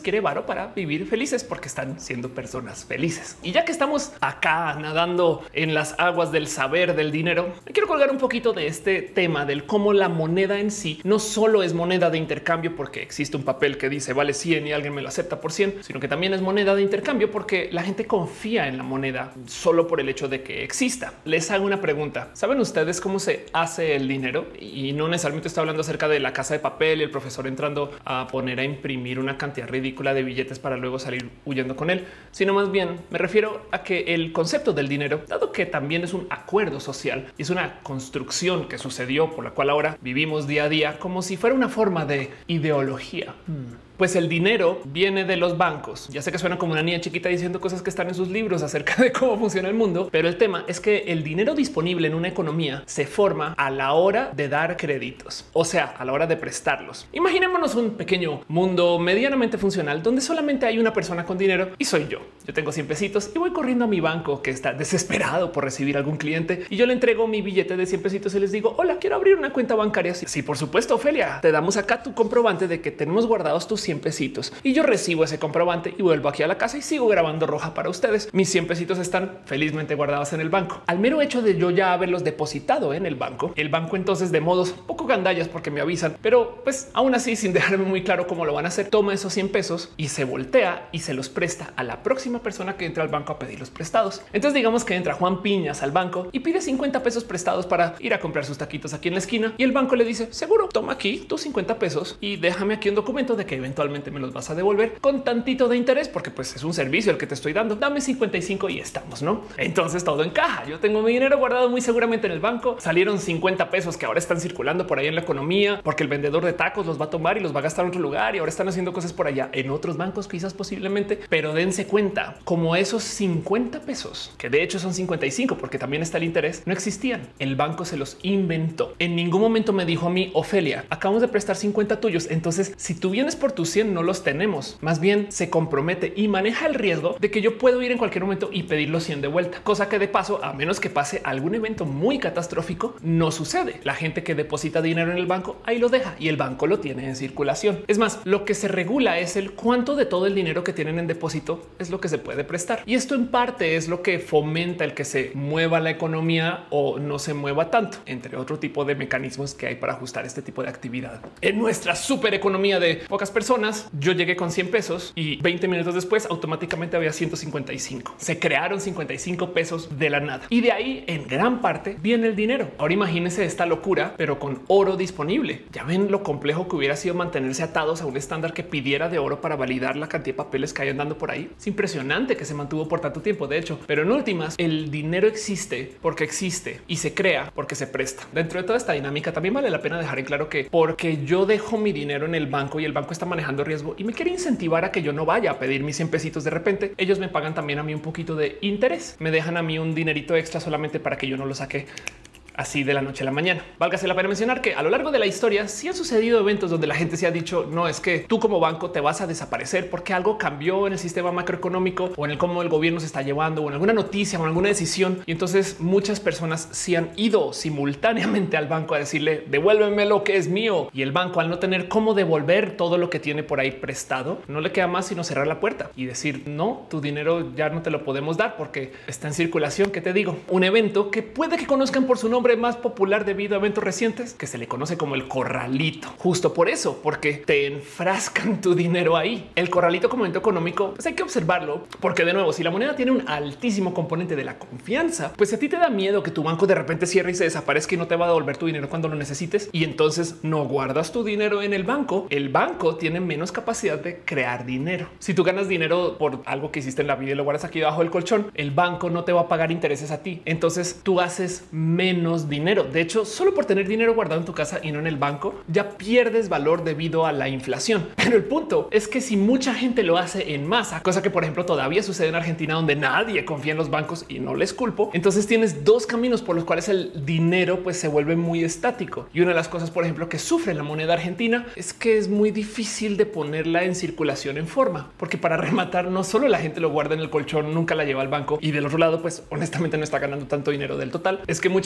quiere varo para vivir felices porque están siendo personas felices. Y ya que estamos acá nadando en las aguas del saber del dinero, me quiero colgar un poquito de este tema del cómo la moneda en sí no solo es moneda de intercambio porque existe un papel que dice vale 100 y alguien me lo acepta por 100, sino que también es moneda de intercambio porque la gente confía en la moneda solo por el hecho de que exista. Les hago una pregunta. ¿Saben ustedes cómo se hace el dinero? Y no necesariamente estoy hablando acerca de la casa de papel y el profesor entrando a poner a imprimir una cantidad ridícula de billetes para luego salir huyendo con él, sino más bien me refiero a que el concepto del dinero, dado que también es un acuerdo social y es una construcción que sucedió por la cual ahora vivimos día a día como si fuera una forma de ideología. Pues el dinero viene de los bancos. Ya sé que suena como una niña chiquita diciendo cosas que están en sus libros acerca de cómo funciona el mundo, pero el tema es que el dinero disponible en una economía se forma a la hora de dar créditos, o sea, a la hora de prestarlos. Imaginémonos un pequeño mundo medianamente funcional donde solamente hay una persona con dinero y soy yo. Yo tengo 100 pesitos y voy corriendo a mi banco que está desesperado por recibir algún cliente y yo le entrego mi billete de 100 pesitos y les digo, hola, quiero abrir una cuenta bancaria. Sí, por supuesto, Ofelia, te damos acá tu comprobante de que tenemos guardados tus 100 pesitos y yo recibo ese comprobante y vuelvo aquí a la casa y sigo grabando roja para ustedes. Mis 100 pesitos están felizmente guardados en el banco. Al mero hecho de yo ya haberlos depositado en el banco entonces de modos poco gandallas porque me avisan, pero pues aún así sin dejarme muy claro cómo lo van a hacer, toma esos 100 pesos y se voltea y se los presta a la próxima persona que entra al banco a pedir los prestados. Entonces digamos que entra Juan Piñas al banco y pide 50 pesos prestados para ir a comprar sus taquitos aquí en la esquina y el banco le dice seguro, toma aquí tus 50 pesos y déjame aquí un documento de que eventualmente me los vas a devolver con tantito de interés porque pues es un servicio el que te estoy dando. Dame 55 y estamos, ¿no? Entonces todo encaja. Yo tengo mi dinero guardado muy seguramente en el banco. Salieron 50 pesos que ahora están circulando por ahí en la economía porque el vendedor de tacos los va a tomar y los va a gastar en otro lugar y ahora están haciendo cosas por allá en otros bancos quizás posiblemente, pero dense cuenta como esos 50 pesos, que de hecho son 55 porque también está el interés, no existían. El banco se los inventó. En ningún momento me dijo a mí, Ofelia, acabamos de prestar 50 tuyos. Entonces si tú vienes por tus 100 no los tenemos. Más bien se compromete y maneja el riesgo de que yo puedo ir en cualquier momento y pedir los 100 de vuelta, cosa que de paso, a menos que pase algún evento muy catastrófico, no sucede. La gente que deposita dinero en el banco ahí lo deja y el banco lo tiene en circulación. Es más, lo que se regula es el cuánto de todo el dinero que tienen en depósito es lo que se puede prestar. Y esto en parte es lo que fomenta el que se mueva la economía o no se mueva tanto, entre otro tipo de mecanismos que hay para ajustar este tipo de actividad. En nuestra super economía de pocas personas, yo llegué con 100 pesos y 20 minutos después automáticamente había 155. Se crearon 55 pesos de la nada y de ahí en gran parte viene el dinero. Ahora imagínense esta locura, pero con oro disponible. Ya ven lo complejo que hubiera sido mantenerse atados a un estándar que pidiera de oro para validar la cantidad de papeles que hay andando por ahí. Es impresionante que se mantuvo por tanto tiempo. De hecho, pero en últimas, el dinero existe porque existe y se crea porque se presta. Dentro de toda esta dinámica también vale la pena dejar en claro que porque yo dejo mi dinero en el banco y el banco está manejando riesgo y me quiere incentivar a que yo no vaya a pedir mis 100 pesitos de repente, ellos me pagan también a mí un poquito de interés. Me dejan a mí un dinerito extra solamente para que yo no lo saque así de la noche a la mañana. Válgase la pena mencionar que a lo largo de la historia sí han sucedido eventos donde la gente se ha dicho no es que tú como banco te vas a desaparecer porque algo cambió en el sistema macroeconómico o en el cómo el gobierno se está llevando o en alguna noticia o en alguna decisión. Y entonces muchas personas sí han ido simultáneamente al banco a decirle devuélveme lo que es mío. Y el banco, al no tener cómo devolver todo lo que tiene por ahí prestado, no le queda más sino cerrar la puerta y decir no, tu dinero ya no te lo podemos dar porque está en circulación. ¿Qué te digo? Un evento que puede que conozcan por su nombre más popular debido a eventos recientes que se le conoce como el corralito. Justo por eso, porque te enfrascan tu dinero ahí. El corralito como evento económico, pues hay que observarlo porque de nuevo, si la moneda tiene un altísimo componente de la confianza, pues si a ti te da miedo que tu banco de repente cierre y se desaparezca y no te va a devolver tu dinero cuando lo necesites y entonces no guardas tu dinero en el banco tiene menos capacidad de crear dinero. Si tú ganas dinero por algo que hiciste en la vida y lo guardas aquí debajo del colchón, el banco no te va a pagar intereses a ti. Entonces tú haces menos dinero. De hecho, solo por tener dinero guardado en tu casa y no en el banco, ya pierdes valor debido a la inflación. Pero el punto es que si mucha gente lo hace en masa, cosa que por ejemplo todavía sucede en Argentina, donde nadie confía en los bancos y no les culpo, entonces tienes dos caminos por los cuales el dinero pues se vuelve muy estático. Y una de las cosas, por ejemplo, que sufre la moneda argentina es que es muy difícil de ponerla en circulación en forma, porque para rematar, no solo la gente lo guarda en el colchón, nunca la lleva al banco y del otro lado, pues honestamente no está ganando tanto dinero del total. Es que muchas veces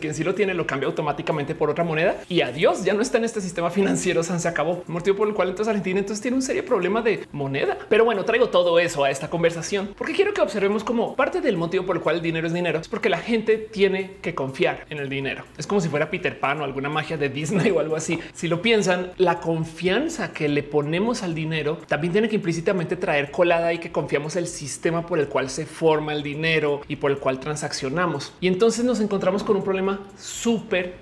quien sí lo tiene lo cambia automáticamente por otra moneda y adiós, ya no está en este sistema financiero, se acabó. Motivo por el cual entonces Argentina entonces tiene un serio problema de moneda. Pero bueno, traigo todo eso a esta conversación porque quiero que observemos como parte del motivo por el cual el dinero es porque la gente tiene que confiar en el dinero. Es como si fuera Peter Pan o alguna magia de Disney o algo así. Si lo piensan, la confianza que le ponemos al dinero también tiene que implícitamente traer colada y que confiamos el sistema por el cual se forma el dinero y por el cual transaccionamos. Y entonces nos encontramos con un problema súper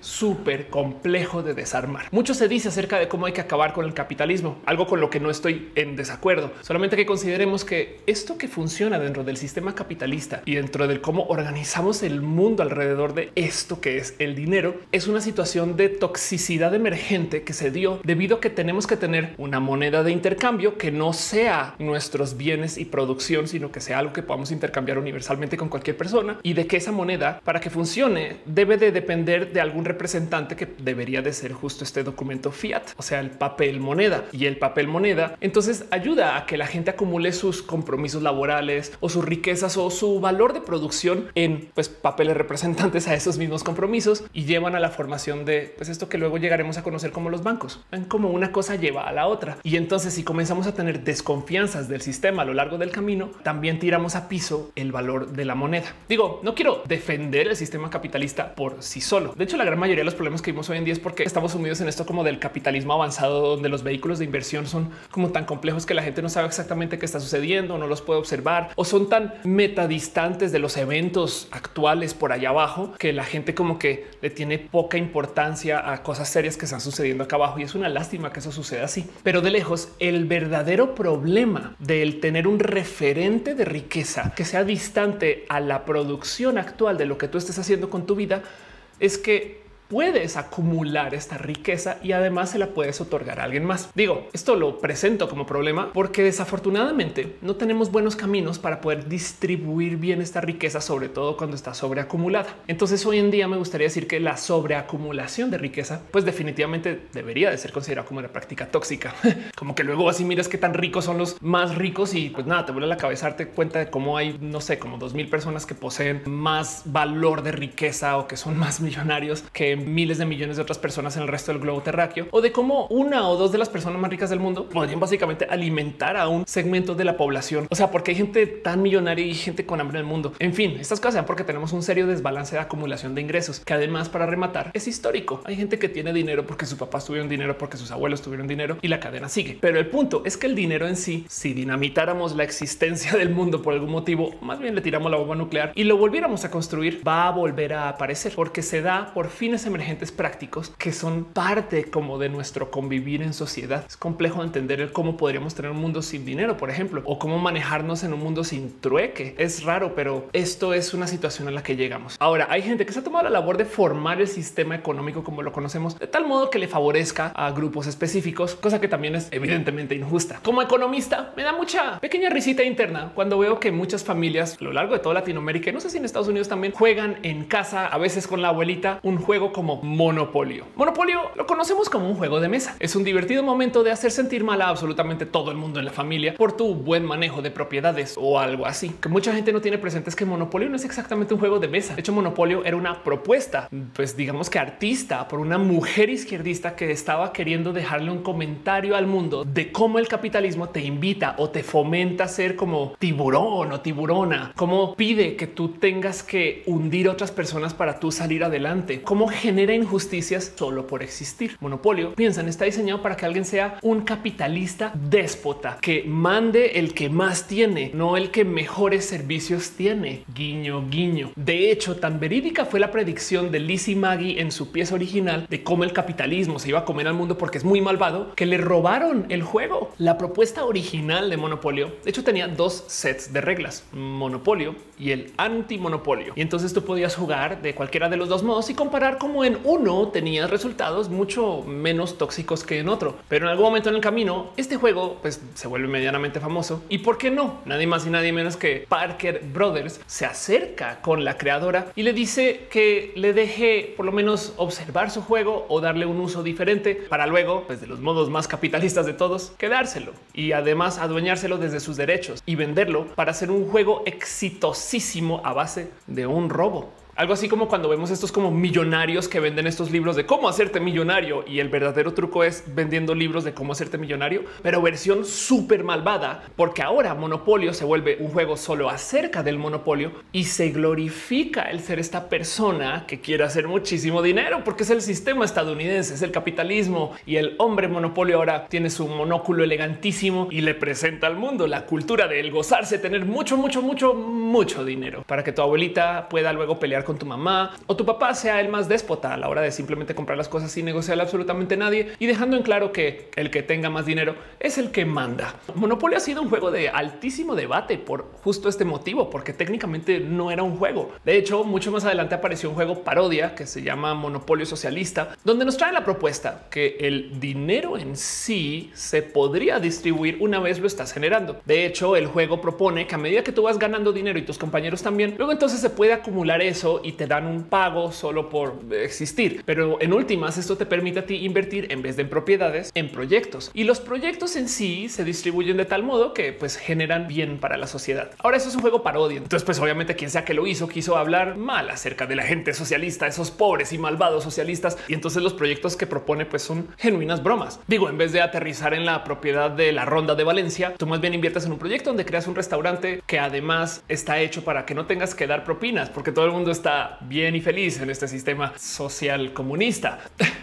complejo de desarmar. Mucho se dice acerca de cómo hay que acabar con el capitalismo, algo con lo que no estoy en desacuerdo. Solamente que consideremos que esto que funciona dentro del sistema capitalista y dentro del cómo organizamos el mundo alrededor de esto que es el dinero es una situación de toxicidad emergente que se dio debido a que tenemos que tener una moneda de intercambio que no sea nuestros bienes y producción, sino que sea algo que podamos intercambiar universalmente con cualquier persona, y de que esa moneda, para que funcione, debe de depender de algún representante que debería de ser justo este documento fiat, o sea, el papel moneda. Y el papel moneda entonces ayuda a que la gente acumule sus compromisos laborales o sus riquezas o su valor de producción en papeles representantes a esos mismos compromisos y llevan a la formación de esto que luego llegaremos a conocer como los bancos. Ven como una cosa lleva a la otra. Y entonces si comenzamos a tener desconfianzas del sistema a lo largo del camino, también tiramos a piso el valor de la moneda. Digo, no quiero defender el sistema capitalista por sí solo. De hecho, la gran mayoría de los problemas que vimos hoy en día es porque estamos sumidos en esto como del capitalismo avanzado, donde los vehículos de inversión son como tan complejos que la gente no sabe exactamente qué está sucediendo, no los puede observar o son tan metadistantes de los eventos actuales por allá abajo que la gente como que le tiene poca importancia a cosas serias que están sucediendo acá abajo. Y es una lástima que eso suceda así. Pero de lejos, el verdadero problema del tener un referente de riqueza que sea distante a la producción actual de lo que tú estés haciendo con tu vida es que puedes acumular esta riqueza y además se la puedes otorgar a alguien más. Digo, esto lo presento como problema porque desafortunadamente no tenemos buenos caminos para poder distribuir bien esta riqueza, sobre todo cuando está sobreacumulada. Entonces hoy en día me gustaría decir que la sobreacumulación de riqueza pues definitivamente debería de ser considerada como una práctica tóxica. Como que luego así miras qué tan ricos son los más ricos y pues nada, te vuelve la cabeza darte cuenta de cómo hay, no sé, como 2000 personas que poseen más valor de riqueza o que son más millonarios que miles de millones de otras personas en el resto del globo terráqueo, o de cómo una o dos de las personas más ricas del mundo podrían básicamente alimentar a un segmento de la población. O sea, porque hay gente tan millonaria y gente con hambre en el mundo. En fin, estas cosas sean porque tenemos un serio desbalance de acumulación de ingresos que además, para rematar, es histórico. Hay gente que tiene dinero porque sus papás tuvieron dinero, porque sus abuelos tuvieron dinero y la cadena sigue. Pero el punto es que el dinero en sí, si dinamitáramos la existencia del mundo por algún motivo, más bien le tiramos la bomba nuclear y lo volviéramos a construir, va a volver a aparecer porque se da por fines emergentes prácticos que son parte como de nuestro convivir en sociedad. Es complejo entender el cómo podríamos tener un mundo sin dinero, por ejemplo, o cómo manejarnos en un mundo sin trueque. Es raro, pero esto es una situación a la que llegamos. Ahora, hay gente que se ha tomado la labor de formar el sistema económico como lo conocemos, de tal modo que le favorezca a grupos específicos, cosa que también es evidentemente injusta. Como economista, me da mucha pequeña risita interna cuando veo que muchas familias a lo largo de toda Latinoamérica, y no sé si en Estados Unidos también, juegan en casa, a veces con la abuelita, un juego como Monopolio. Monopolio lo conocemos como un juego de mesa. Es un divertido momento de hacer sentir mal a absolutamente todo el mundo en la familia por tu buen manejo de propiedades o algo así. Que mucha gente no tiene presente es que Monopolio no es exactamente un juego de mesa. De hecho, Monopolio era una propuesta, pues digamos que artista, por una mujer izquierdista que estaba queriendo dejarle un comentario al mundo de cómo el capitalismo te invita o te fomenta a ser como tiburón o tiburona, cómo pide que tú tengas que hundir a otras personas para tú salir adelante, cómo genera injusticias solo por existir. Monopolio, piensan, está diseñado para que alguien sea un capitalista déspota que mande el que más tiene, no el que mejores servicios tiene. Guiño, guiño. De hecho, tan verídica fue la predicción de Lizzie Magie en su pieza original de cómo el capitalismo se iba a comer al mundo porque es muy malvado, que le robaron el juego. La propuesta original de Monopolio, de hecho, tenía dos sets de reglas: Monopolio y el antimonopolio. Y entonces tú podías jugar de cualquiera de los dos modos y comparar cómo en uno tenías resultados mucho menos tóxicos que en otro. Pero en algún momento en el camino, este juego pues se vuelve medianamente famoso. ¿Y por qué no? Nadie más y nadie menos que Parker Brothers se acerca con la creadora y le dice que le deje por lo menos observar su juego o darle un uso diferente para luego, pues de los modos más capitalistas de todos, quedárselo y además adueñárselo desde sus derechos y venderlo para hacer un juego exitosísimo a base de un robo. Algo así como cuando vemos estos como millonarios que venden estos libros de cómo hacerte millonario y el verdadero truco es vendiendo libros de cómo hacerte millonario, pero versión súper malvada, porque ahora Monopolio se vuelve un juego solo acerca del monopolio y se glorifica el ser esta persona que quiere hacer muchísimo dinero porque es el sistema estadounidense, es el capitalismo y el hombre monopolio ahora tiene su monóculo elegantísimo y le presenta al mundo la cultura de el gozarse, tener mucho dinero para que tu abuelita pueda luego pelear con tu mamá o tu papá sea el más déspota a la hora de simplemente comprar las cosas sin negociar absolutamente nadie y dejando en claro que el que tenga más dinero es el que manda. Monopolio ha sido un juego de altísimo debate por justo este motivo, porque técnicamente no era un juego. De hecho, mucho más adelante apareció un juego parodia que se llama Monopolio Socialista, donde nos trae la propuesta que el dinero en sí se podría distribuir una vez lo estás generando. De hecho, el juego propone que a medida que tú vas ganando dinero y tus compañeros también, luego entonces se puede acumular eso y te dan un pago solo por existir. Pero en últimas, esto te permite a ti invertir en vez de en propiedades, en proyectos, y los proyectos en sí se distribuyen de tal modo que pues generan bien para la sociedad. Ahora eso es un juego parodia. Entonces pues obviamente quien sea que lo hizo quiso hablar mal acerca de la gente socialista, esos pobres y malvados socialistas. Y entonces los proyectos que propone pues son genuinas bromas. Digo, en vez de aterrizar en la propiedad de la Ronda de Valencia, tú más bien inviertes en un proyecto donde creas un restaurante que además está hecho para que no tengas que dar propinas, porque todo el mundo está bien y feliz en este sistema social comunista.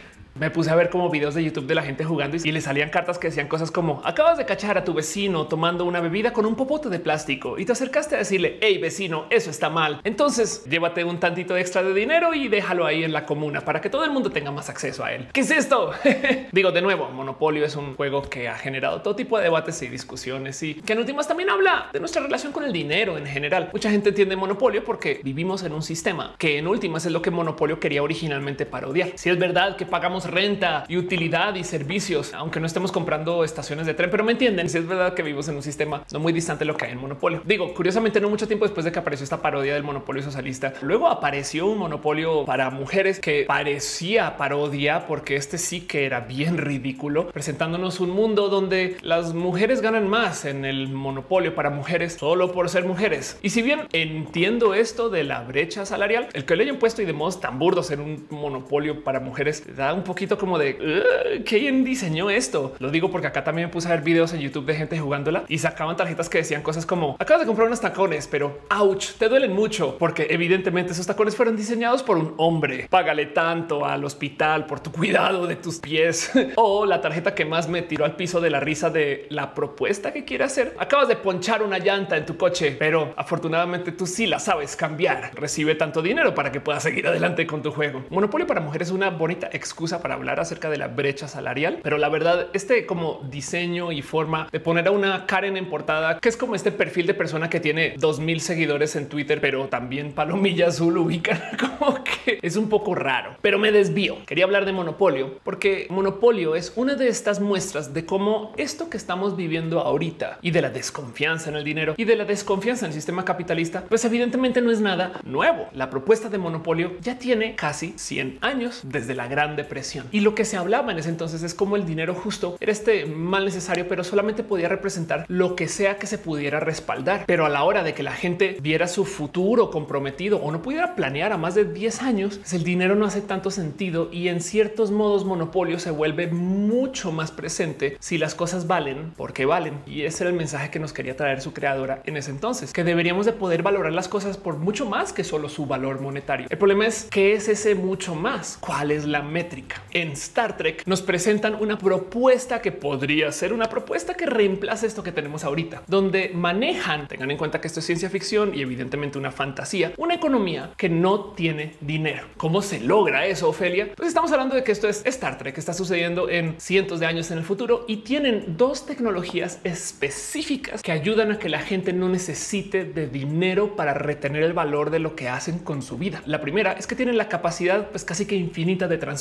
Me puse a ver como videos de YouTube de la gente jugando y le salían cartas que decían cosas como acabas de cachar a tu vecino tomando una bebida con un popote de plástico y te acercaste a decirle hey vecino, eso está mal. Entonces llévate un tantito extra de dinero y déjalo ahí en la comuna para que todo el mundo tenga más acceso a él. ¿Qué es esto? Digo de nuevo, Monopolio es un juego que ha generado todo tipo de debates y discusiones y que en últimas también habla de nuestra relación con el dinero en general. Mucha gente entiende Monopolio porque vivimos en un sistema que en últimas es lo que Monopolio quería originalmente parodiar. Si es verdad que pagamos renta y utilidad y servicios, aunque no estemos comprando estaciones de tren, pero me entienden. Si es verdad que vivimos en un sistema no muy distante de lo que hay en Monopolio. Digo, curiosamente, no mucho tiempo después de que apareció esta parodia del monopolio socialista, luego apareció un monopolio para mujeres que parecía parodia, porque este sí que era bien ridículo, presentándonos un mundo donde las mujeres ganan más en el monopolio para mujeres solo por ser mujeres. Y si bien entiendo esto de la brecha salarial, el que le hayan puesto y de modos tan burdos en un monopolio para mujeres da un poquito como de ¿quién diseñó esto? Lo digo porque acá también me puse a ver videos en YouTube de gente jugándola y sacaban tarjetas que decían cosas como acabas de comprar unos tacones, pero ouch, te duelen mucho porque evidentemente esos tacones fueron diseñados por un hombre. Págale tanto al hospital por tu cuidado de tus pies. O la tarjeta que más me tiró al piso de la risa de la propuesta que quiere hacer. Acabas de ponchar una llanta en tu coche, pero afortunadamente tú sí la sabes cambiar. Recibe tanto dinero para que puedas seguir adelante con tu juego. Monopolio para mujeres es una bonita excusa para hablar acerca de la brecha salarial, pero la verdad, este como diseño y forma de poner a una Karen en portada, que es como este perfil de persona que tiene 2000 seguidores en Twitter, pero también palomilla azul ubican, como que es un poco raro, pero me desvío. Quería hablar de Monopolio porque Monopolio es una de estas muestras de cómo esto que estamos viviendo ahorita y de la desconfianza en el dinero y de la desconfianza en el sistema capitalista, pues evidentemente no es nada nuevo. La propuesta de Monopolio ya tiene casi 100 años desde la Gran Depresión. Y lo que se hablaba en ese entonces es como el dinero justo era este mal necesario, pero solamente podía representar lo que sea que se pudiera respaldar. Pero a la hora de que la gente viera su futuro comprometido o no pudiera planear a más de 10 años, pues el dinero no hace tanto sentido y en ciertos modos Monopolio se vuelve mucho más presente si las cosas valen porque valen. Y ese era el mensaje que nos quería traer su creadora en ese entonces, que deberíamos de poder valorar las cosas por mucho más que solo su valor monetario. El problema es ¿qué es ese mucho más? ¿Cuál es la métrica? En Star Trek nos presentan una propuesta que podría ser una propuesta que reemplace esto que tenemos ahorita, donde manejan, tengan en cuenta que esto es ciencia ficción y evidentemente una fantasía, una economía que no tiene dinero. ¿Cómo se logra eso, Ofelia? Pues estamos hablando de que esto es Star Trek, que está sucediendo en cientos de años en el futuro y tienen dos tecnologías específicas que ayudan a que la gente no necesite de dinero para retener el valor de lo que hacen con su vida. La primera es que tienen la capacidad pues casi que infinita de transporte.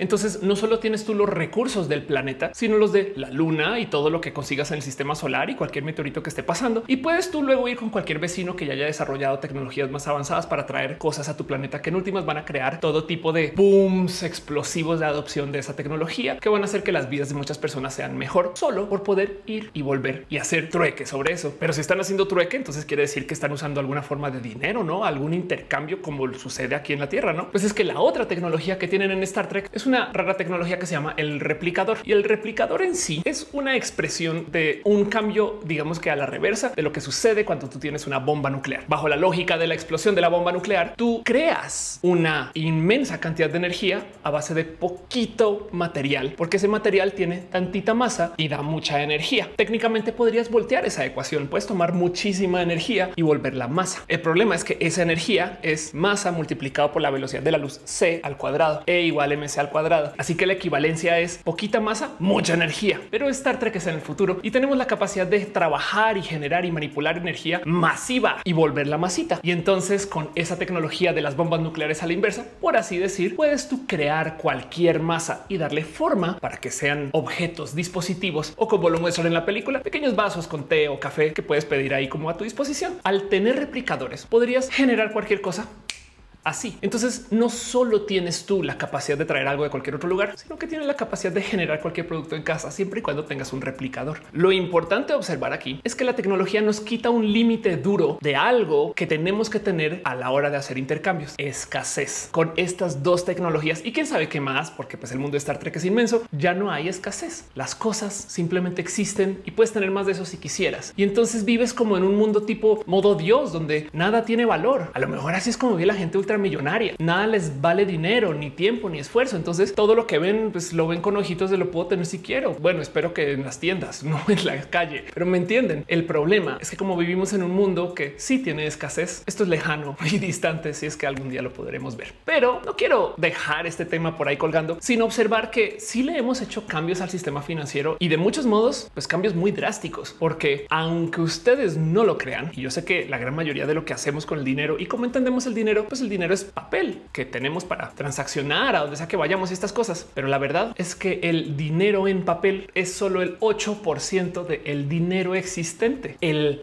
Entonces no solo tienes tú los recursos del planeta, sino los de la luna y todo lo que consigas en el sistema solar y cualquier meteorito que esté pasando. Y puedes tú luego ir con cualquier vecino que ya haya desarrollado tecnologías más avanzadas para traer cosas a tu planeta que en últimas van a crear todo tipo de booms explosivos de adopción de esa tecnología que van a hacer que las vidas de muchas personas sean mejor solo por poder ir y volver y hacer trueque sobre eso. Pero si están haciendo trueque, entonces quiere decir que están usando alguna forma de dinero, no algún intercambio como sucede aquí en la Tierra. No, pues es que la otra tecnología que tienen en Star Trek es una rara tecnología que se llama el replicador, y el replicador en sí es una expresión de un cambio, digamos que a la reversa de lo que sucede cuando tú tienes una bomba nuclear. Bajo la lógica de la explosión de la bomba nuclear, tú creas una inmensa cantidad de energía a base de poquito material, porque ese material tiene tantita masa y da mucha energía. Técnicamente podrías voltear esa ecuación, puedes tomar muchísima energía y volverla masa. El problema es que esa energía es masa multiplicado por la velocidad de la luz c al cuadrado, e igual mc al cuadrado. Así que la equivalencia es poquita masa, mucha energía. Pero Star Trek es en el futuro y tenemos la capacidad de trabajar y generar y manipular energía masiva y volverla masita. Y entonces con esa tecnología de las bombas nucleares a la inversa, por así decir, puedes tú crear cualquier masa y darle forma para que sean objetos, dispositivos o, como lo muestran en la película, pequeños vasos con té o café que puedes pedir ahí como a tu disposición. Al tener replicadores podrías generar cualquier cosa así. Entonces no solo tienes tú la capacidad de traer algo de cualquier otro lugar, sino que tienes la capacidad de generar cualquier producto en casa siempre y cuando tengas un replicador. Lo importante a observar aquí es que la tecnología nos quita un límite duro de algo que tenemos que tener a la hora de hacer intercambios: escasez. Con estas dos tecnologías y quién sabe qué más, porque pues el mundo de Star Trek es inmenso, ya no hay escasez. Las cosas simplemente existen y puedes tener más de eso si quisieras. Y entonces vives como en un mundo tipo modo Dios, donde nada tiene valor. A lo mejor así es como vive la gente millonaria. Nada les vale dinero, ni tiempo, ni esfuerzo. Entonces todo lo que ven, pues lo ven con ojitos de lo puedo tener si quiero. Bueno, espero que en las tiendas, no en la calle, pero me entienden. El problema es que como vivimos en un mundo que sí tiene escasez, esto es lejano y distante, si es que algún día lo podremos ver. Pero no quiero dejar este tema por ahí colgando, sino observar que sí le hemos hecho cambios al sistema financiero y de muchos modos, pues cambios muy drásticos, porque aunque ustedes no lo crean, y yo sé que la gran mayoría de lo que hacemos con el dinero y cómo entendemos el dinero, pues el dinero es papel que tenemos para transaccionar a donde sea que vayamos y estas cosas. Pero la verdad es que el dinero en papel es solo el 8% del dinero existente. El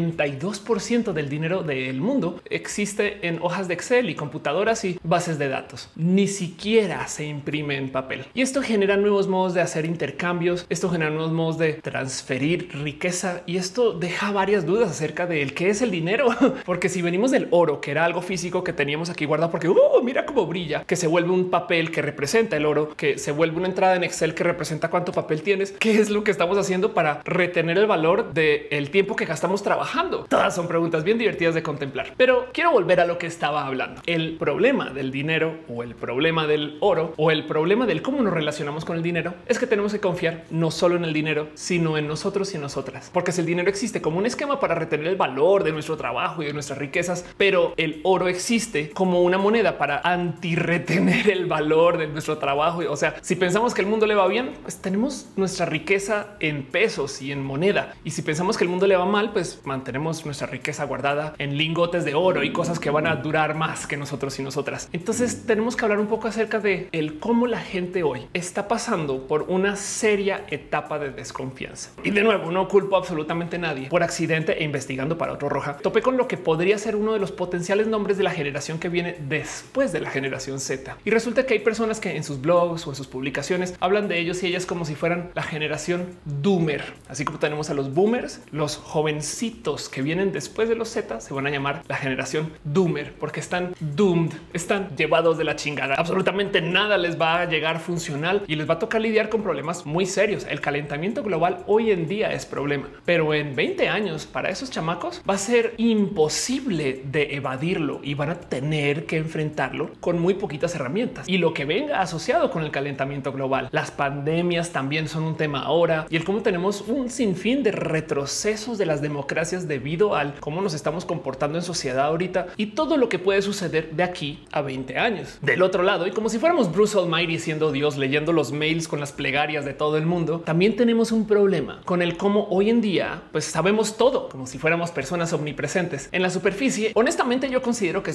92% del dinero del mundo existe en hojas de Excel y computadoras y bases de datos. Ni siquiera se imprime en papel. Y esto genera nuevos modos de hacer intercambios. Esto genera nuevos modos de transferir riqueza y esto deja varias dudas acerca del qué es el dinero. Porque si venimos del oro, que era algo físico que teníamos aquí guardado porque mira cómo brilla, que se vuelve un papel que representa el oro, que se vuelve una entrada en Excel que representa cuánto papel tienes, qué es lo que estamos haciendo para retener el valor del tiempo que gastamos trabajando. Todas son preguntas bien divertidas de contemplar, pero quiero volver a lo que estaba hablando. El problema del dinero o el problema del oro o el problema del cómo nos relacionamos con el dinero es que tenemos que confiar no solo en el dinero, sino en nosotros y nosotras, porque si el dinero existe como un esquema para retener el valor de nuestro trabajo y de nuestras riquezas, pero el oro existe como una moneda para antirretener el valor de nuestro trabajo. O sea, si pensamos que el mundo le va bien, pues tenemos nuestra riqueza en pesos y en moneda. Y si pensamos que el mundo le va mal, pues mantenemos nuestra riqueza guardada en lingotes de oro y cosas que van a durar más que nosotros y nosotras. Entonces tenemos que hablar un poco acerca de el cómo la gente hoy está pasando por una seria etapa de desconfianza. Y de nuevo, no culpo absolutamente a nadie. Por accidente e investigando para Otro Roja, topé con lo que podría ser uno de los potenciales nombres de la generación que viene después de la generación Z. Y resulta que hay personas que en sus blogs o en sus publicaciones hablan de ellos y ellas como si fueran la generación doomer. Así como tenemos a los boomers, los jovencitos que vienen después de los Z se van a llamar la generación doomer porque están doomed, están llevados de la chingada. Absolutamente nada les va a llegar funcional y les va a tocar lidiar con problemas muy serios. El calentamiento global hoy en día es problema, pero en 20 años para esos chamacos va a ser imposible de evadirlo y van a tener que enfrentarlo con muy poquitas herramientas. Y lo que venga asociado con el calentamiento global, las pandemias también son un tema ahora, y el cómo tenemos un sinfín de retrocesos de las democracias debido al cómo nos estamos comportando en sociedad ahorita y todo lo que puede suceder de aquí a 20 años. Del otro lado, y como si fuéramos Bruce Almighty siendo Dios, leyendo los mails con las plegarias de todo el mundo, también tenemos un problema con el cómo hoy en día pues sabemos todo como si fuéramos personas omnipresentes. En la superficie, honestamente yo considero que eso es un problema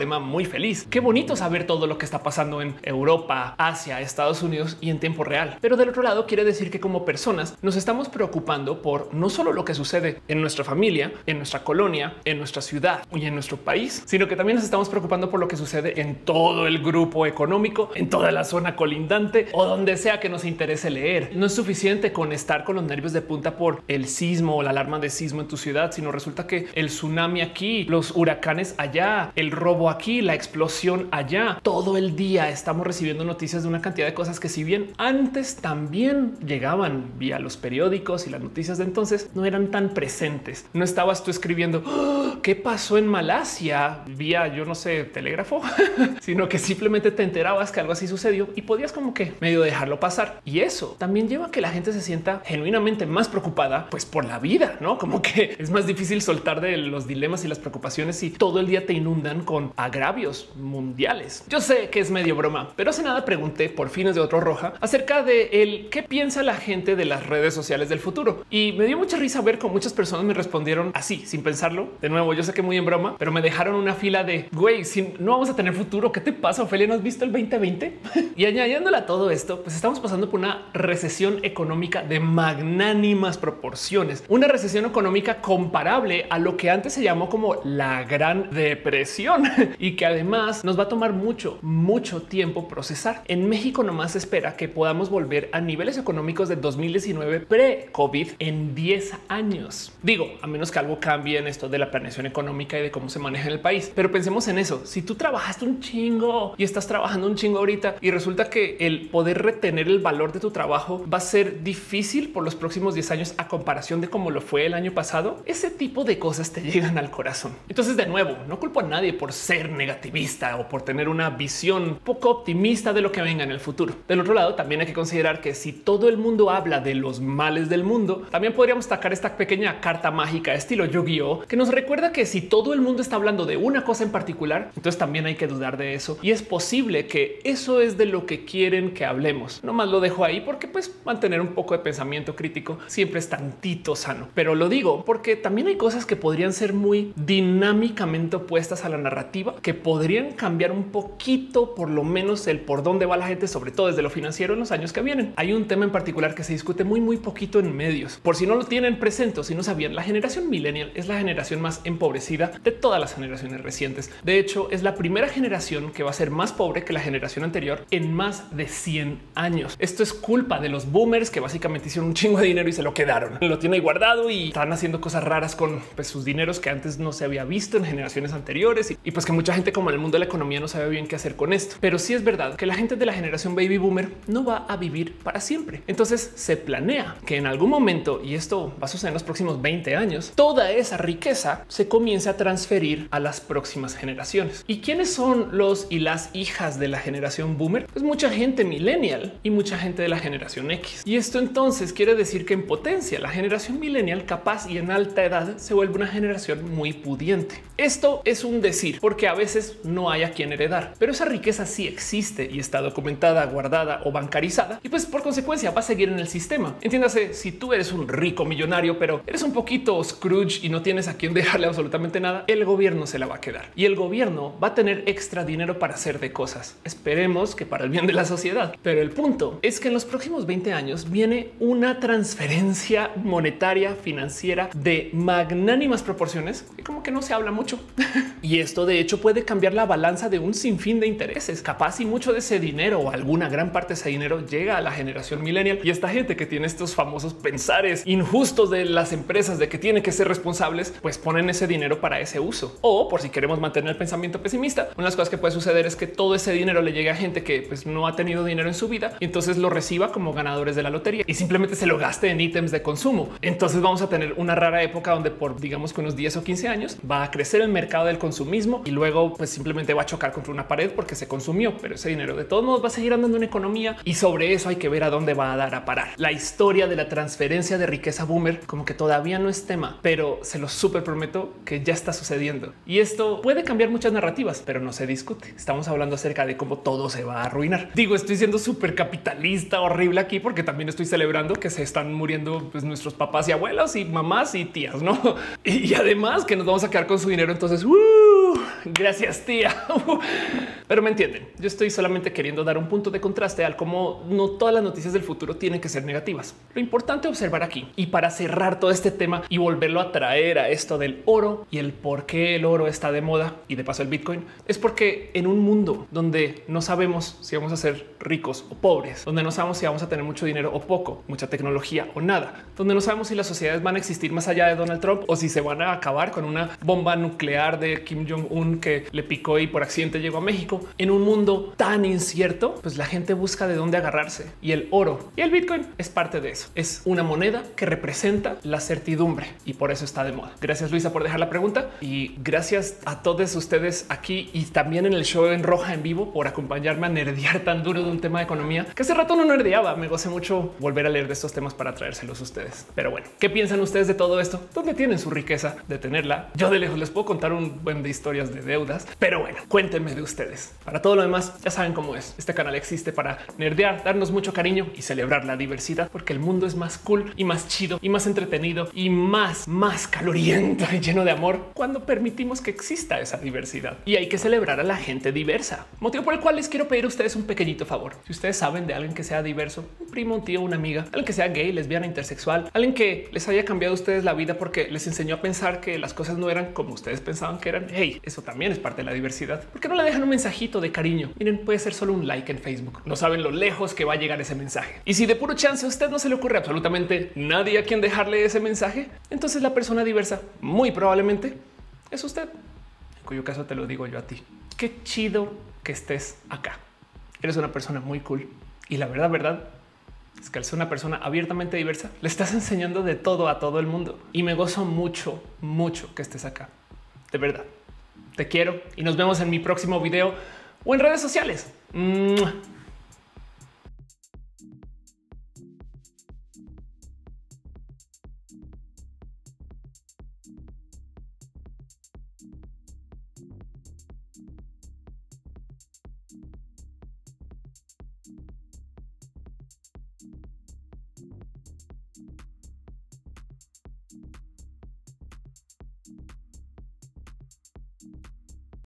problema muy feliz. Qué bonito saber todo lo que está pasando en Europa, Asia, Estados Unidos y en tiempo real. Pero del otro lado quiere decir que como personas nos estamos preocupando por no solo lo que sucede en nuestra familia, en nuestra colonia, en nuestra ciudad y en nuestro país, sino que también nos estamos preocupando por lo que sucede en todo el grupo económico, en toda la zona colindante o donde sea que nos interese leer. No es suficiente con estar con los nervios de punta por el sismo o la alarma de sismo en tu ciudad, sino resulta que el tsunami aquí, los huracanes allá, el robo aquí, la explosión allá. Todo el día estamos recibiendo noticias de una cantidad de cosas que, si bien antes también llegaban vía los periódicos y las noticias de entonces, no eran tan presentes. No estabas tú escribiendo "Oh, qué pasó en Malasia vía, yo no sé, telégrafo", sino que simplemente te enterabas que algo así sucedió y podías como que medio dejarlo pasar. Y eso también lleva a que la gente se sienta genuinamente más preocupada pues por la vida, ¿no? Como que es más difícil soltar de los dilemas y las preocupaciones si todo el día te inundan con agravios mundiales. Yo sé que es medio broma, pero hace nada pregunté por fines de Otro Roja acerca de el qué piensa la gente de las redes sociales del futuro. Y me dio mucha risa ver cómo muchas personas me respondieron así, sin pensarlo. De nuevo, yo sé que muy en broma, pero me dejaron una fila de güey, si no vamos a tener futuro, ¿qué te pasa, Ofelia? ¿No has visto el 2020? Y añadiéndole a todo esto, pues estamos pasando por una recesión económica de magnánimas proporciones, una recesión económica comparable a lo que antes se llamó como la Gran Depresión y que además nos va a tomar mucho tiempo procesar. En México nomás se espera que podamos volver a niveles económicos de 2019 pre-COVID en 10 años. Digo, a menos que algo cambie en esto de la planeación económica y de cómo se maneja en el país. Pero pensemos en eso. Si tú trabajaste un chingo y estás trabajando un chingo ahorita y resulta que el poder retener el valor de tu trabajo va a ser difícil por los próximos 10 años a comparación de cómo lo fue el año pasado, ese tipo de cosas te llegan al corazón. Entonces, de nuevo, no culpo a nadie por ser negativista o por tener una visión poco optimista de lo que venga en el futuro. Del otro lado, también hay que considerar que si todo el mundo habla de los males del mundo, también podríamos sacar esta pequeña carta mágica estilo Yu-Gi-Oh, que nos recuerda que si todo el mundo está hablando de una cosa en particular, entonces también hay que dudar de eso. Y es posible que eso es de lo que quieren que hablemos. No más lo dejo ahí porque pues mantener un poco de pensamiento crítico siempre es tantito sano. Pero lo digo porque también hay cosas que podrían ser muy dinámicamente opuestas a la narrativa, que podrían cambiar un poquito, por lo menos el por dónde va la gente, sobre todo desde lo financiero en los años que vienen. Hay un tema en particular que se discute muy poquito en medios. Por si no lo tienen presente o si no sabían, la generación millennial es la generación más empobrecida de todas las generaciones recientes. De hecho, es la primera generación que va a ser más pobre que la generación anterior en más de 100 años. Esto es culpa de los boomers que básicamente hicieron un chingo de dinero y se lo quedaron. Lo tienen ahí guardado y están haciendo cosas raras con pues, sus dineros que antes no se había visto en generaciones anteriores y pues que mucha gente como en el mundo de la economía no sabe bien qué hacer con esto. Pero sí es verdad que la gente de la generación baby boomer no va a vivir para siempre. Entonces se planea que en algún momento, y esto va a suceder en los próximos 20 años, toda esa riqueza se comienza a transferir a las próximas generaciones. ¿Y quiénes son los y las hijas de la generación boomer? Pues mucha gente millennial y mucha gente de la generación X. Y esto entonces quiere decir que en potencia la generación millennial capaz y en alta edad se vuelve una generación muy pudiente. Esto es un decir porque a veces no hay a quien heredar, pero esa riqueza sí existe y está documentada, guardada o bancarizada y pues por consecuencia va a seguir en el sistema. Entiéndase, si tú eres un rico millonario, pero eres un poquito Scrooge y no tienes a quien dejarle absolutamente nada, el gobierno se la va a quedar y el gobierno va a tener extra dinero para hacer de cosas. Esperemos que para el bien de la sociedad. Pero el punto es que en los próximos 20 años viene una transferencia monetaria financiera de magnánimas proporciones que como que no se habla mucho. Y esto de hecho puede cambiar la balanza de un sinfín de intereses. Capaz y mucho de ese dinero o alguna gran parte de ese dinero llega a la generación millennial y esta gente que tiene estos famosos pensares injustos de las empresas de que tienen que ser responsables, pues ponen ese dinero para ese uso. O por si queremos mantener el pensamiento pesimista, una de las cosas que puede suceder es que todo ese dinero le llegue a gente que pues, no ha tenido dinero en su vida y entonces lo reciba como ganadores de la lotería y simplemente se lo gaste en ítems de consumo. Entonces vamos a tener una rara época donde por digamos que unos 10 o 15 años va a crecer el mercado del consumismo y luego pues simplemente va a chocar contra una pared porque se consumió, pero ese dinero de todos modos va a seguir andando en economía y sobre eso hay que ver a dónde va a dar a parar. La historia de la transferencia de riqueza boomer como que todavía no es tema, pero se lo súper prometo que ya está sucediendo y esto puede cambiar muchas narrativas, pero no se discute. Estamos hablando acerca de cómo todo se va a arruinar. Digo, estoy siendo súper capitalista horrible aquí porque también estoy celebrando que se están muriendo pues, nuestros papás y abuelos y mamás y tías, ¿no? Y además que nos vamos a quedar con su dinero. Entonces Gracias, tía. Pero me entienden. Yo estoy solamente queriendo dar un punto de contraste al cómo no todas las noticias del futuro tienen que ser negativas. Lo importante observar aquí, y para cerrar todo este tema y volverlo a traer a esto del oro y el por qué el oro está de moda y de paso el Bitcoin, es porque en un mundo donde no sabemos si vamos a ser ricos o pobres, donde no sabemos si vamos a tener mucho dinero o poco, mucha tecnología o nada, donde no sabemos si las sociedades van a existir más allá de Donald Trump o si se van a acabar con una bomba nuclear de Kim Jong-un que le picó y por accidente llegó a México. En un mundo tan incierto, pues la gente busca de dónde agarrarse, y el oro y el Bitcoin es parte de eso. Es una moneda que representa la certidumbre y por eso está de moda. Gracias, Luisa, por dejar la pregunta, y gracias a todos ustedes aquí y también en el show en Roja en vivo por acompañarme a nerdear tan duro de un tema de economía que hace rato no nerdeaba. Me gocé mucho volver a leer de estos temas para traérselos a ustedes. Pero bueno, ¿qué piensan ustedes de todo esto? ¿Dónde tienen su riqueza de tenerla? Yo de lejos les puedo contar un buen de historias de deudas, pero bueno, cuéntenme de ustedes. Para todo lo demás, ya saben cómo es. Este canal existe para nerdear, darnos mucho cariño y celebrar la diversidad, porque el mundo es más cool y más chido y más entretenido y más caloriento y lleno de amor cuando permitimos que exista esa diversidad, y hay que celebrar a la gente diversa. Motivo por el cual les quiero pedir a ustedes un pequeñito favor. Si ustedes saben de alguien que sea diverso, un primo, un tío, una amiga, alguien que sea gay, lesbiana, intersexual, alguien que les haya cambiado a ustedes la vida porque les enseñó a pensar que las cosas no eran como ustedes pensaban que eran. Hey, eso también es parte de la diversidad. ¿Por qué no le dejan un mensajito de cariño? Miren, puede ser solo un like en Facebook. No saben lo lejos que va a llegar ese mensaje. Y si de puro chance a usted no se le ocurre absolutamente nadie a quien dejarle ese mensaje, entonces la persona diversa muy probablemente es usted, en cuyo caso te lo digo yo a ti. Qué chido que estés acá. Eres una persona muy cool, y la verdad es que al ser una persona abiertamente diversa, le estás enseñando de todo a todo el mundo, y me gozo mucho que estés acá. De verdad, te quiero y nos vemos en mi próximo video o en redes sociales.